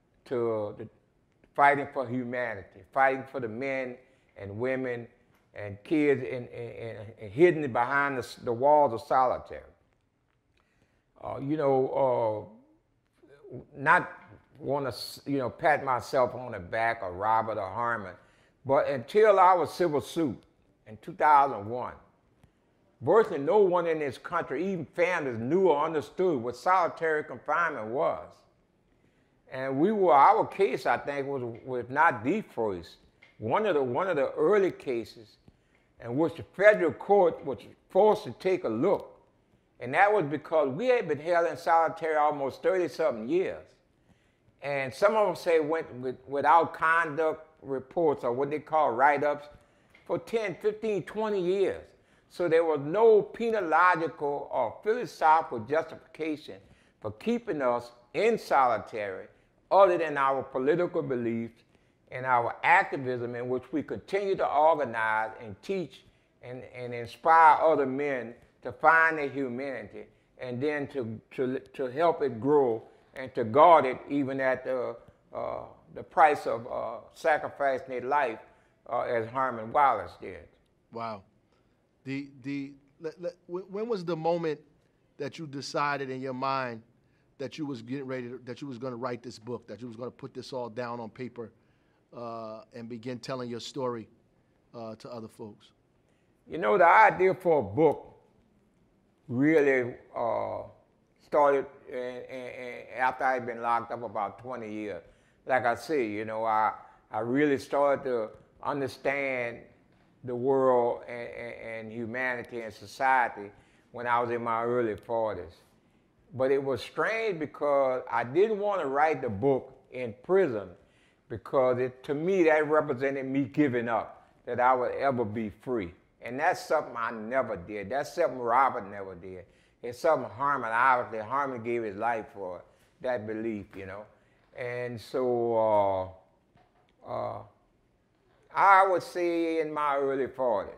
to the fighting for humanity, fighting for the men and women and kids in, in, in hidden behind the, the walls of solitary. Uh, you know, uh, not want to, you know, pat myself on the back or Robert or Harmon, but until our civil suit in two thousand one, virtually no one in this country, even families, knew or understood what solitary confinement was. And we were, our case, I think, was, was not the first. One of the, one of the early cases in which the federal court was forced to take a look. And that was because we had been held in solitary almost thirty-something years. And some of them say went with, without conduct reports or what they call write-ups for ten, fifteen, twenty years. So there was no penological or philosophical justification for keeping us in solitary other than our political beliefs and our activism in which we continue to organize and teach and, and inspire other men to find their humanity and then to, to, to help it grow and to guard it even at the, uh, the price of uh, sacrificing their life uh, as Harmon Wallace did.
Wow. The, the, let, let, when was the moment that you decided in your mind that you was getting ready, to, that you was going to write this book, that you was going to put this all down on paper uh, and begin telling your story uh, to other folks?
You know, the idea for a book really uh, started and, and, and after I'd been locked up about twenty years. Like I say, you know, I, I really started to understand the world and, and, and humanity and society when I was in my early forties. But it was strange because I didn't want to write the book in prison because it, to me that represented me giving up, that I would ever be free. And that's something I never did. That's something Robert never did. It's something Harmon, obviously, Harmon gave his life for it, that belief, you know. And so uh, uh, I would say in my early forties.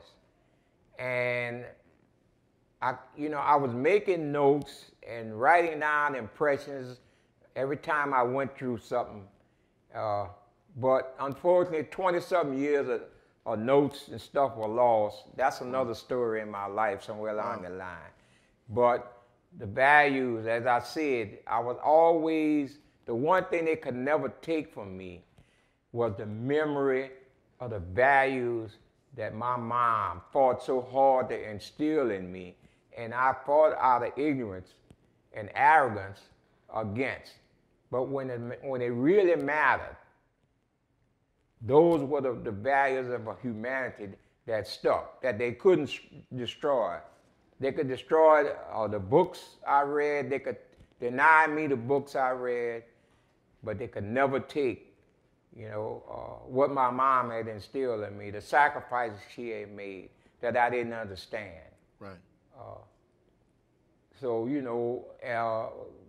And I, you know, I was making notes and writing down impressions every time I went through something. Uh, but unfortunately, twenty-something years of, of notes and stuff were lost. That's another story in my life somewhere along wow. the line. But the values, as I said, I was always, the one thing they could never take from me was the memory of the values that my mom fought so hard to instill in me, and I fought out of ignorance and arrogance against. But when it, when it really mattered, those were the, the values of humanity that stuck, that they couldn't destroy. They could destroy uh, the books I read, they could deny me the books I read, but they could never take, you know, uh, what my mom had instilled in me, the sacrifices she had made that I didn't understand.
Right.
Uh, so, you know, uh,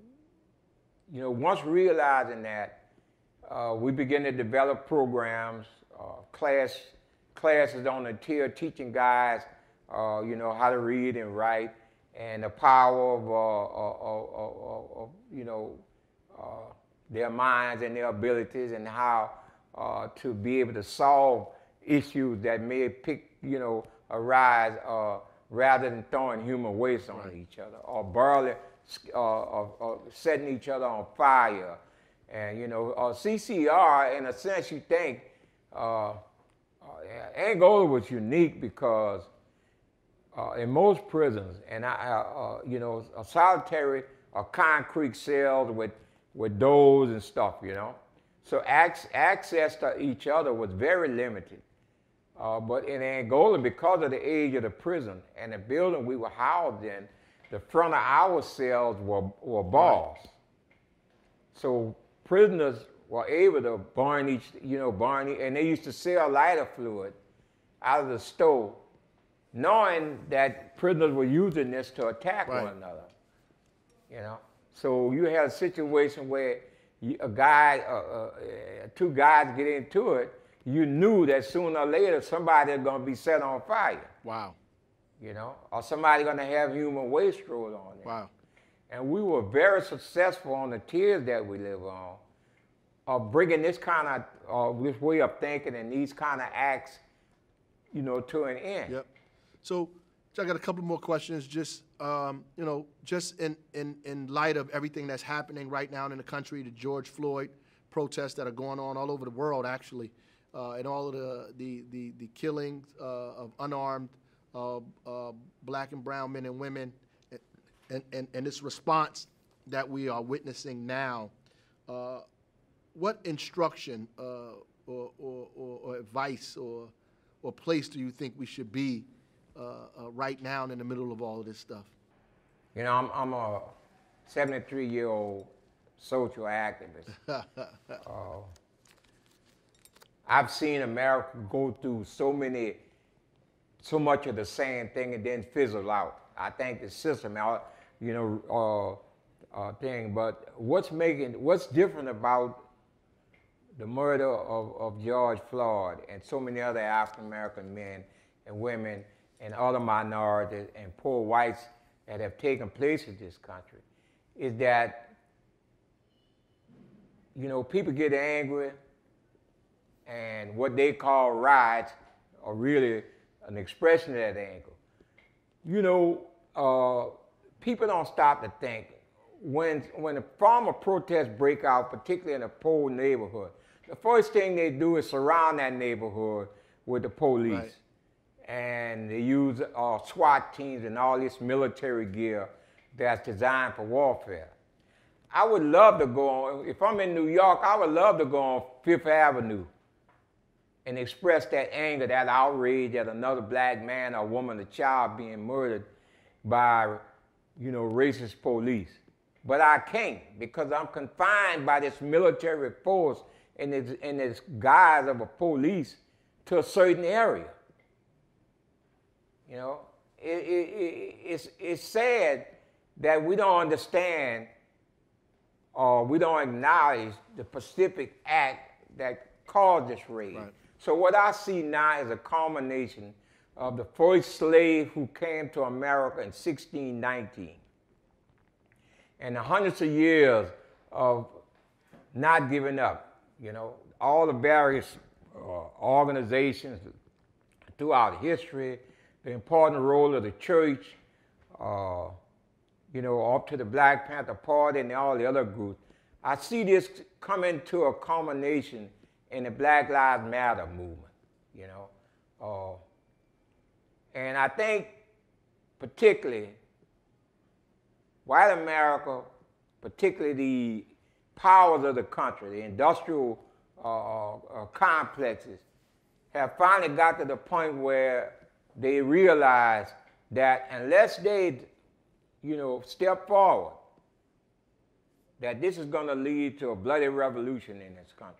you know, once realizing that, uh, we began to develop programs, uh, class, classes on the tier, teaching guys, uh, you know, how to read and write, and the power of, uh, of, of, of you know, uh, their minds and their abilities, and how uh, to be able to solve issues that may pick, you know, arise uh, rather than throwing human waste on right. each other, or barely uh, or, or setting each other on fire. And, you know, uh, C C R, in a sense, you think, uh, uh, Angola was unique because uh, in most prisons, and I, uh, you know, a solitary or concrete cells with, with doors and stuff, you know. So ac access to each other was very limited. Uh, but in Angola, because of the age of the prison and the building we were housed in, the front of our cells were, were bars. Right. So prisoners were able to burn each, you know, burn, and they used to sell lighter fluid out of the stove, knowing that prisoners were using this to attack right. one another, you know. So you had a situation where you, a guy, uh, uh, two guys get into it, you knew that sooner or later somebody was going to be set on fire. Wow. You know, or somebody going to have human waste thrown on it. Wow. And we were very successful on the tiers that we live on, of bringing this kind of, uh, this way of thinking and these kind of acts, you know, to an end. Yep.
So, I got a couple more questions. Just, um, you know, just in, in, in light of everything that's happening right now in the country, the George Floyd protests that are going on all over the world, actually, uh, and all of the the the, the killings uh, of unarmed uh, uh, black and brown men and women, and, and, and this response that we are witnessing now. Uh, what instruction uh, or, or, or, or advice or, or place do you think we should be uh, uh, right now in the middle of all of this stuff?
You know, I'm, I'm a seventy-three-year-old social activist. uh, I've seen America go through so many, so much of the same thing and then fizzle out. I think the system, you know, uh, uh, thing. But what's making, what's different about the murder of, of George Floyd and so many other African-American men and women and other minorities and poor whites that have taken place in this country is that, you know, people get angry and what they call riots are really an expression of that anger. You know, uh, people don't stop to think. When, when the farmer protests break out, particularly in a poor neighborhood, the first thing they do is surround that neighborhood with the police. Right. And they use uh, SWAT teams and all this military gear that's designed for warfare. I would love to go on, if I'm in New York, I would love to go on Fifth Avenue and express that anger, that outrage at another black man or woman or child being murdered by, you know, racist police. But I can't because I'm confined by this military force and this, in this guise of a police to a certain area. You know, it, it, it, it's, it's sad that we don't understand or we don't acknowledge the Pacific Act that caused this raid. Right. So what I see now is a culmination of the first slave who came to America in sixteen nineteen. And the hundreds of years of not giving up, you know, all the various uh, organizations throughout history, the important role of the church, uh, you know, up to the Black Panther Party and all the other groups. I see this coming to a culmination in the Black Lives Matter movement, you know. Uh, and I think particularly white America, particularly the powers of the country, the industrial uh, uh, complexes, have finally got to the point where they realize that unless they, you know, step forward, that this is going to lead to a bloody revolution in this country.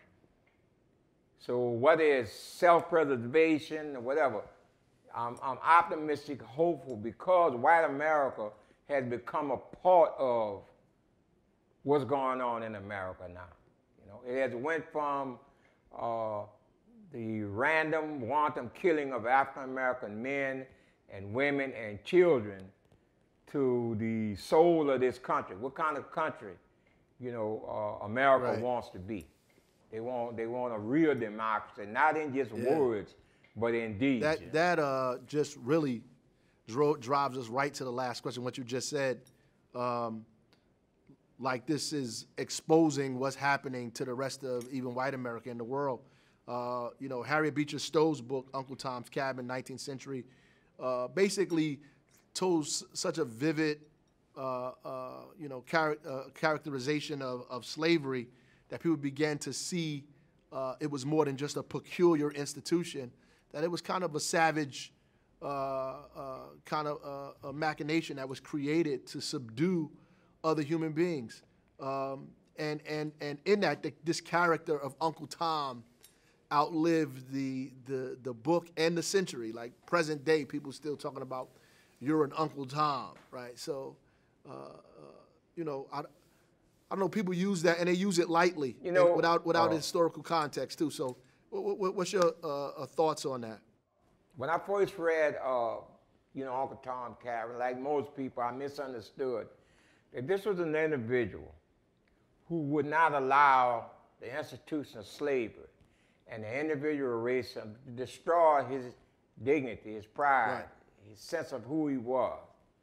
So whether it's self-preservation or whatever, I'm, I'm optimistic, hopeful, because white America has become a part of what's going on in America now. You know, it has went from uh, the random, wanton killing of African American men and women and children to the soul of this country. What kind of country, you know, uh, America right. wants to be? They want, they want a real democracy, not in just yeah. words, but in deeds.
That, that uh, just really dro drives us right to the last question, what you just said. Um, like this is exposing what's happening to the rest of even white America and the world. Uh, you know, Harriet Beecher Stowe's book, Uncle Tom's Cabin, nineteenth century, uh, basically told such a vivid, uh, uh, you know, char uh, characterization of, of slavery that people began to see uh, it was more than just a peculiar institution, that it was kind of a savage uh, uh, kind of uh, a machination that was created to subdue other human beings. Um, and, and, and in that, the, this character of Uncle Tom outlived the, the, the book and the century. Like present day, people still talking about, you're an Uncle Tom, right? So, uh, uh, you know, I, I don't know, people use that and they use it lightly, you know, without, without uh, historical context too. So what, what, what's your uh, uh, thoughts on that?
When I first read, uh, you know, Uncle Tom Cabin, like most people, I misunderstood that this was an individual who would not allow the institution of slavery and the individual race to destroy his dignity, his pride, right. his sense of who he was.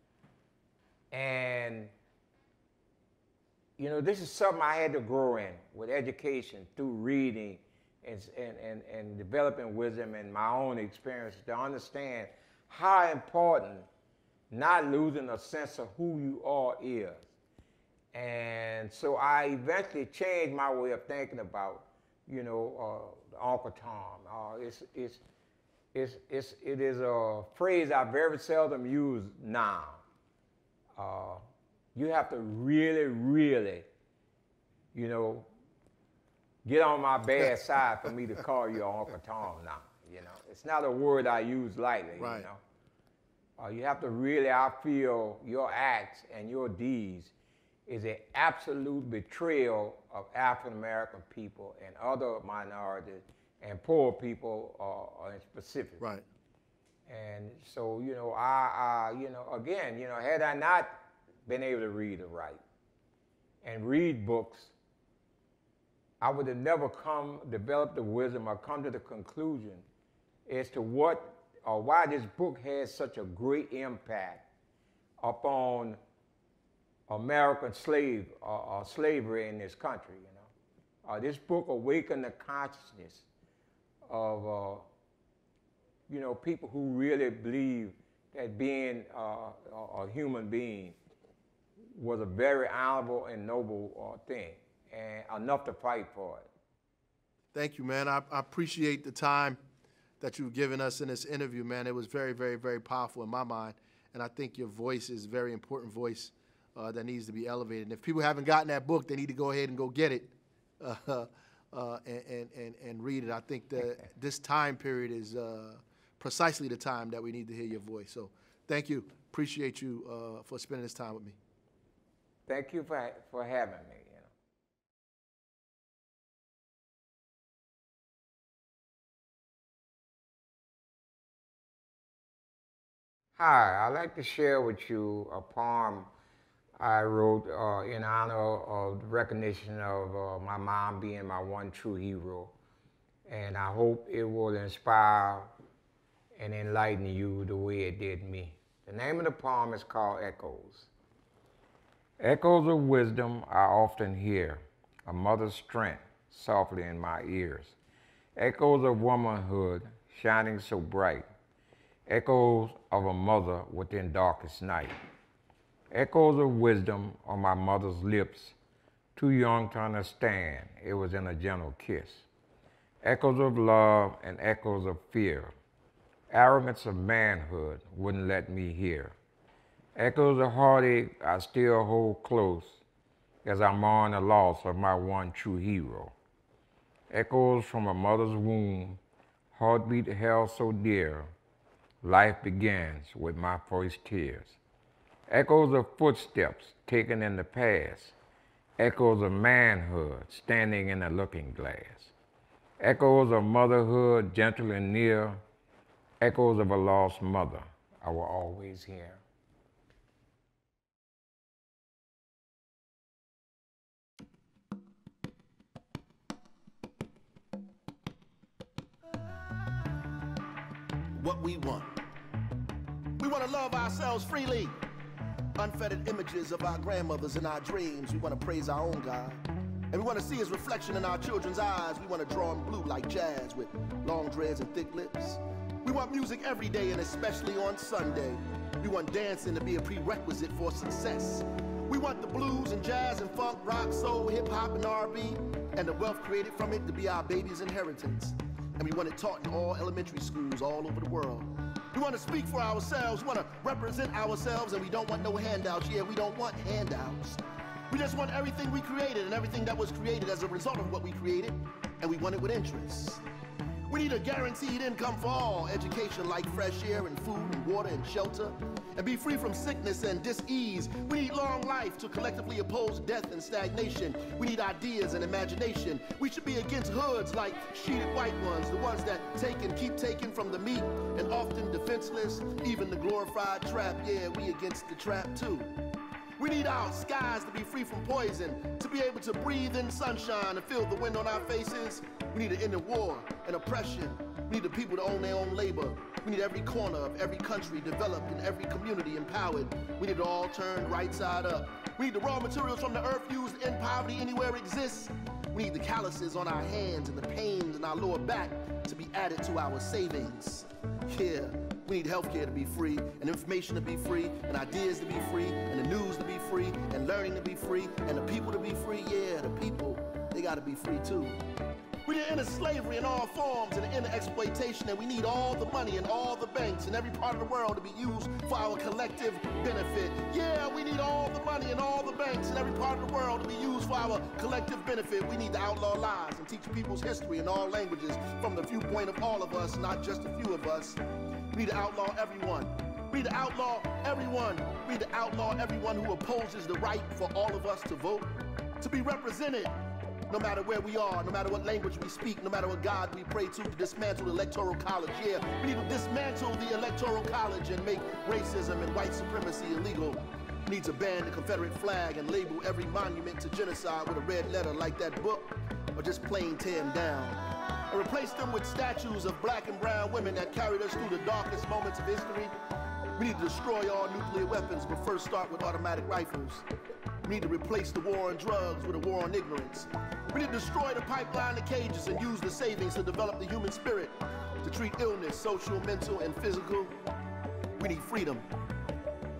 And, you know, this is something I had to grow in with education through reading and, and, and, and developing wisdom and my own experience to understand how important not losing a sense of who you are is. And so I eventually changed my way of thinking about, you know, uh, Uncle Tom. Uh, it's, it's, it's, it's, it is a phrase I very seldom use now. Uh, you have to really, really, you know, get on my bad side for me to call you Uncle Tom now. You know, it's not a word I use lightly. Right. You know, uh, you have to really. I feel your acts and your deeds is an absolute betrayal of African American people and other minorities and poor people uh, in specific.
Right.
And so, you know, I, I, you know, again, you know, had I not been able to read or write and read books, I would have never come, developed the wisdom or come to the conclusion as to what or why this book has such a great impact upon American slave or uh, uh, slavery in this country. You know, uh, this book awakened the consciousness of uh, you know, people who really believe that being uh, a, a human being was a very honorable and noble uh, thing, and enough to fight for it.
Thank you, man. I, I appreciate the time that you've given us in this interview, man. It was very, very, very powerful in my mind, and I think your voice is a very important voice uh, that needs to be elevated. And if people haven't gotten that book, they need to go ahead and go get it uh, uh, and, and, and read it. I think that this time period is uh, precisely the time that we need to hear your voice. So thank you. Appreciate you uh, for spending this time with me.
Thank you for, for having me. You know. Hi, I'd like to share with you a poem I wrote uh, in honor of the recognition of uh, my mom being my one true hero. And I hope it will inspire and enlighten you the way it did me. The name of the poem is called Echoes. Echoes of wisdom I often hear, a mother's strength softly in my ears. Echoes of womanhood shining so bright. Echoes of a mother within darkest night. Echoes of wisdom on my mother's lips, too young to understand it was in a gentle kiss. Echoes of love and echoes of fear. Arrogance of manhood wouldn't let me hear. Echoes of heartache I still hold close as I mourn the loss of my one true hero. Echoes from a mother's womb, heartbeat held so dear, life begins with my first tears. Echoes of footsteps taken in the past, echoes of manhood standing in the looking glass. Echoes of motherhood gentle and near, echoes of a lost mother I will always hear.
What we want. We want to love ourselves freely. Unfettered images of our grandmothers in our dreams. We want to praise our own God. And we want to see his reflection in our children's eyes. We want to draw him blue like jazz with long dreads and thick lips. We want music every day and especially on Sunday. We want dancing to be a prerequisite for success. We want the blues and jazz and funk, rock, soul, hip hop and R and B and the wealth created from it to be our baby's inheritance. And we want it taught in all elementary schools all over the world. We want to speak for ourselves, we want to represent ourselves, and we don't want no handouts. Yeah, we don't want handouts. We just want everything we created and everything that was created as a result of what we created, and we want it with interest. We need a guaranteed income for all, education like fresh air and food and water and shelter, and be free from sickness and dis-ease. We need long life to collectively oppose death and stagnation. We need ideas and imagination. We should be against hoods like sheeted white ones, the ones that take and keep taking from the meek and often defenseless, even the glorified trap. Yeah, we against the trap too. We need our skies to be free from poison, to be able to breathe in sunshine and feel the wind on our faces. We need to end the war and oppression. We need the people to own their own labor. We need every corner of every country developed and every community empowered. We need it all turned right side up. We need the raw materials from the earth used to end poverty anywhere it exists. We need the calluses on our hands and the pains in our lower back to be added to our savings. Yeah. We need healthcare to be free, and information to be free, and ideas to be free, and the news to be free, and learning to be free, and the people to be free. Yeah, the people, they gotta be free too. We need to end slavery in all forms and end exploitation, and we need all the money and all the banks in every part of the world to be used for our collective benefit. Yeah, we need all the money and all the banks in every part of the world to be used for our collective benefit. We need to outlaw lies and teach people's history in all languages from the viewpoint of all of us, not just a few of us. We need to outlaw everyone. We need to outlaw everyone. We need to outlaw everyone who opposes the right for all of us to vote, to be represented, no matter where we are, no matter what language we speak, no matter what God we pray to, to dismantle the Electoral College. Yeah, we need to dismantle the Electoral College and make racism and white supremacy illegal. We need to ban the Confederate flag and label every monument to genocide with a red letter like that book, or just plain tear them down. And replace them with statues of black and brown women that carried us through the darkest moments of history. We need to destroy all nuclear weapons, but first start with automatic rifles. We need to replace the war on drugs with a war on ignorance. We need to destroy the pipeline of cages and use the savings to develop the human spirit, to treat illness, social, mental, and physical. We need freedom.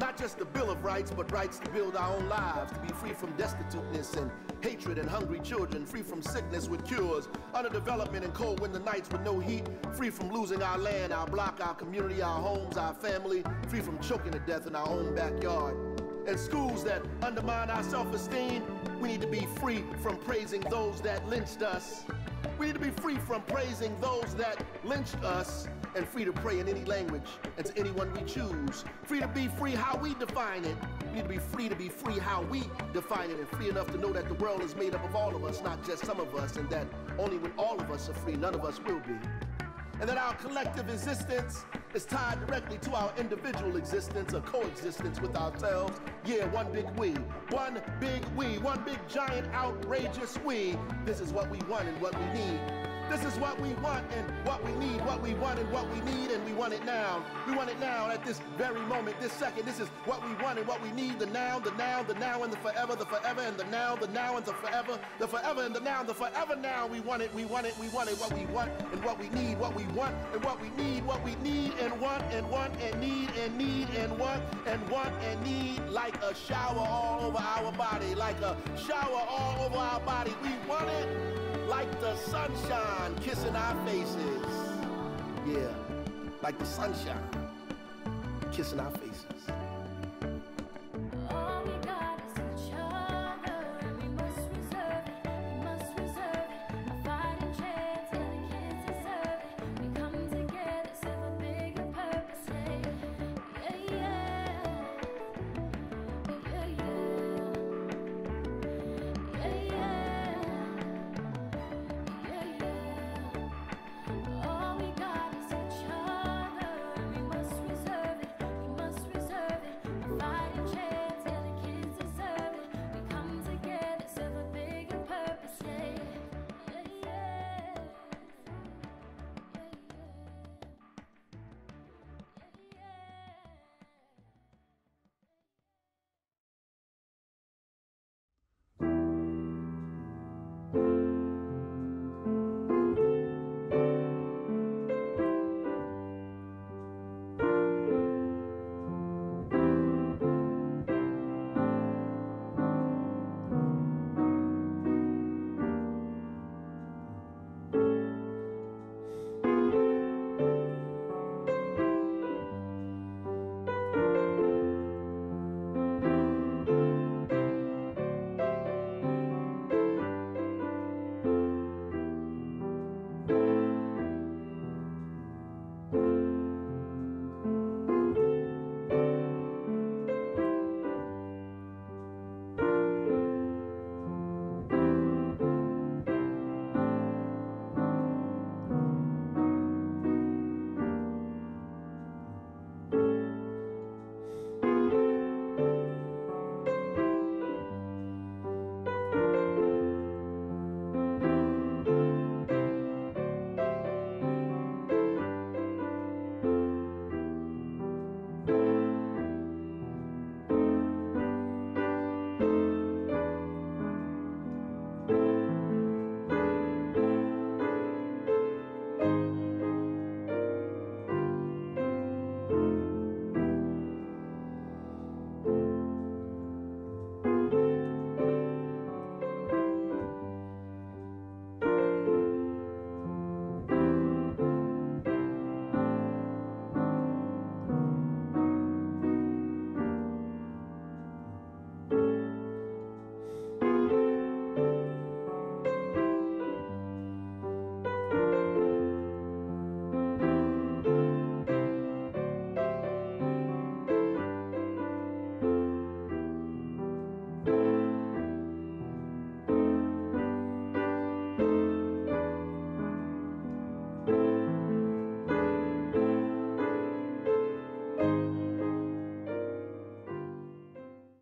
Not just the Bill of Rights, but rights to build our own lives, to be free from destituteness and hatred and hungry children, free from sickness with cures, underdevelopment and cold winter nights with no heat, free from losing our land, our block, our community, our homes, our family, free from choking to death in our own backyard. And schools that undermine our self-esteem, we need to be free from praising those that lynched us. We need to be free from praising those that lynched us, and free to pray in any language and to anyone we choose. Free to be free how we define it. We need to be free to be free how we define it, and free enough to know that the world is made up of all of us, not just some of us, and that only when all of us are free, none of us will be. And that our collective existence is tied directly to our individual existence, or coexistence with ourselves. Yeah, one big we, one big we, one big giant outrageous we. This is what we want and what we need. This is what we want and what we need, what we want and what we need, and we want it now. We want it now at this very moment, this second. This is what we want and what we need, the now, the now, the now and the forever, the forever and the now, the now and the forever, the forever and the now, the forever now. We want it, we want it, we want it, what we want and what we need, what we want and what we need, what we need and want and want and need and need and want and want and need, like a shower all over our body, like a shower all over our body. We want it like the sunshine kissing our faces. Yeah, like the sunshine kissing our faces.